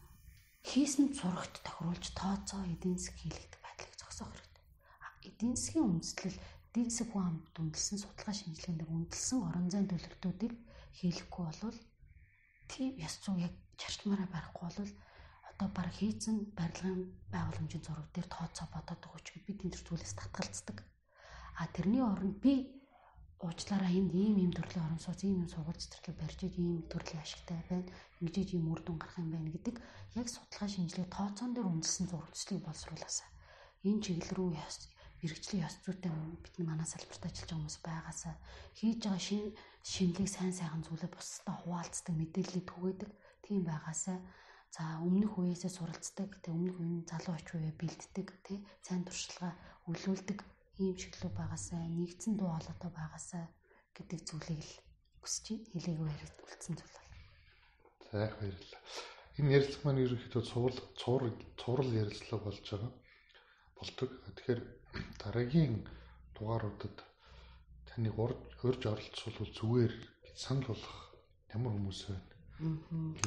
хийсэн зурагт тохируулж тооцоо эдийн засаг хийлгдэг байдлыг зогсоох хэрэгтэй. Эдийн засгийн үндэслэл эдийн засаг хүн амд үндэслэн судалгаа шинжилгээнд дээр үндэслэн орон зайн төлөвлөлтүүдийг хийлгэхгүй болвол тийм ёс зүй яг зарчмаараа барихгүй болвол одоо баг хийцэн барилгын байгууламжийн зураг дээр тооцоо бодоод өгч бид энэ төр зүйлээс татгалцдаг. А тэрний оронд би уучлаараа энд ийм ийм төрлийн орон сууц, ийм ийм сургууль цэцэрлэг барьж иж ийм төрлийн ашигтай байна, ингэж ийм үр дүн гарах юм байна гэдэг яг судалгаа шинжилгээ тооцоон дээр үндэслэн зураг төслийг боловсруулаасаа энэ чиглэл рүү яс мэрэгжлийн ёс зүйтэй бидний манай салбарт ажиллаж байгаа хүмүүс байгаасаа хийж байгаа шин шинэлийг сайн сайхан зүйлээ бусдад хуваалцдаг, мэдээллийг түгээдэг тийм байгаасаа за өмнөх үеэсээ суралцдаг, тэг өмнөх үеийн залуу оч үеэ бэлддэг, тэг сайн туршлага өлүүлдэг ийм чиглэл байгаасаа нэгдсэн дуу хоолойтой байгаасаа гэдэг зүйлийг л хүсэж хэлээгүй яриад үлдсэн зүйл бол. За их баярлалаа. Энэ ярилцлага маань ерөнхийдөө цувал цуврал цуврал ярилцлага болж байгаа болдог. Тэгэхээр дараагийн дугааруудад таныг урьж оролцуулбал зүгээр санал болгох ямар хүмүүс байна?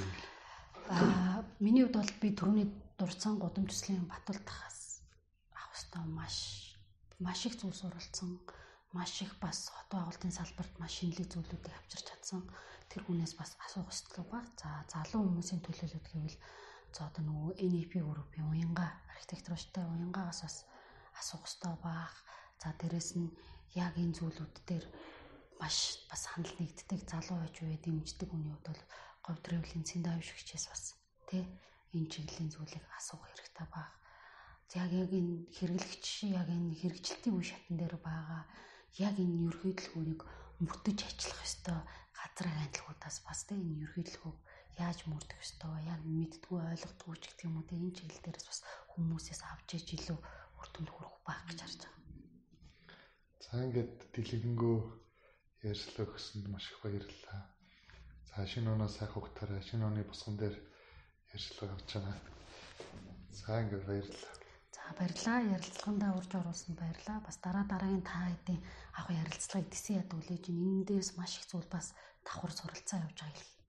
Аа миний хувьд бол би түрүүний дурдсан гудамж төслийн Батулдахаас авах хэвээр маш маш их зүйл суралцсан, маш их бас хот байгуулалтын салбарт маш шинэлэг зүйлүүдийг авчирч чадсан. Тэр хүнээс бас асуух ёстой баг. За залуу хүмүүсийн төлөөлөлт гэвэл за одоо нөгөө эн и пи группийн уянга архитектурчтай уянгаагаас бас асуух ёстой баг. За дээрэс нь яг энэ зүйлүүд дээр маш бас санал нэгддэг залуу хойч үе дэмждэг хүний хувьд бол говь travel-ийн цэндээ авшигчээс бас тий энэ чиглэлийн зүйлийг асуух хэрэгтэй баг. Яг яг энэ хэрэглэгч яг энэ хэрэгжилтийн үе шатн дээр байгаа яг энэ ерөнхийдөлгөөнийг мөрдөж ажиллах ёстой газрын агентлагуудаас бас тий энэ ерөнхийдөлгөөг яаж мөрдөх ёстой яг мэддгүү ойлгодгоо ч гэх юм уу тий энэ чиглэл дээрээс бас хүмүүсээс авч иж илүү үр дүнд хүрэх баг гэж харж байгаа. За ингээд дэлгэнгөө ярьслаа өгсөнд маш их баярлалаа. За шинэ оноо сайхан ухтаарай. Шинэ оны босгон дээр ярьслаа авч байгаа. За ингээд баярлалаа. За баярлалаа. Ярилцлагандаа урьж оруулсанд баярлалаа. Бас дараа дараагийн та хэдийн авах ярилцлагыг дэсэн яд үлээж энэ дээрс маш их зүйл бас давхар суралцаа явж байгааг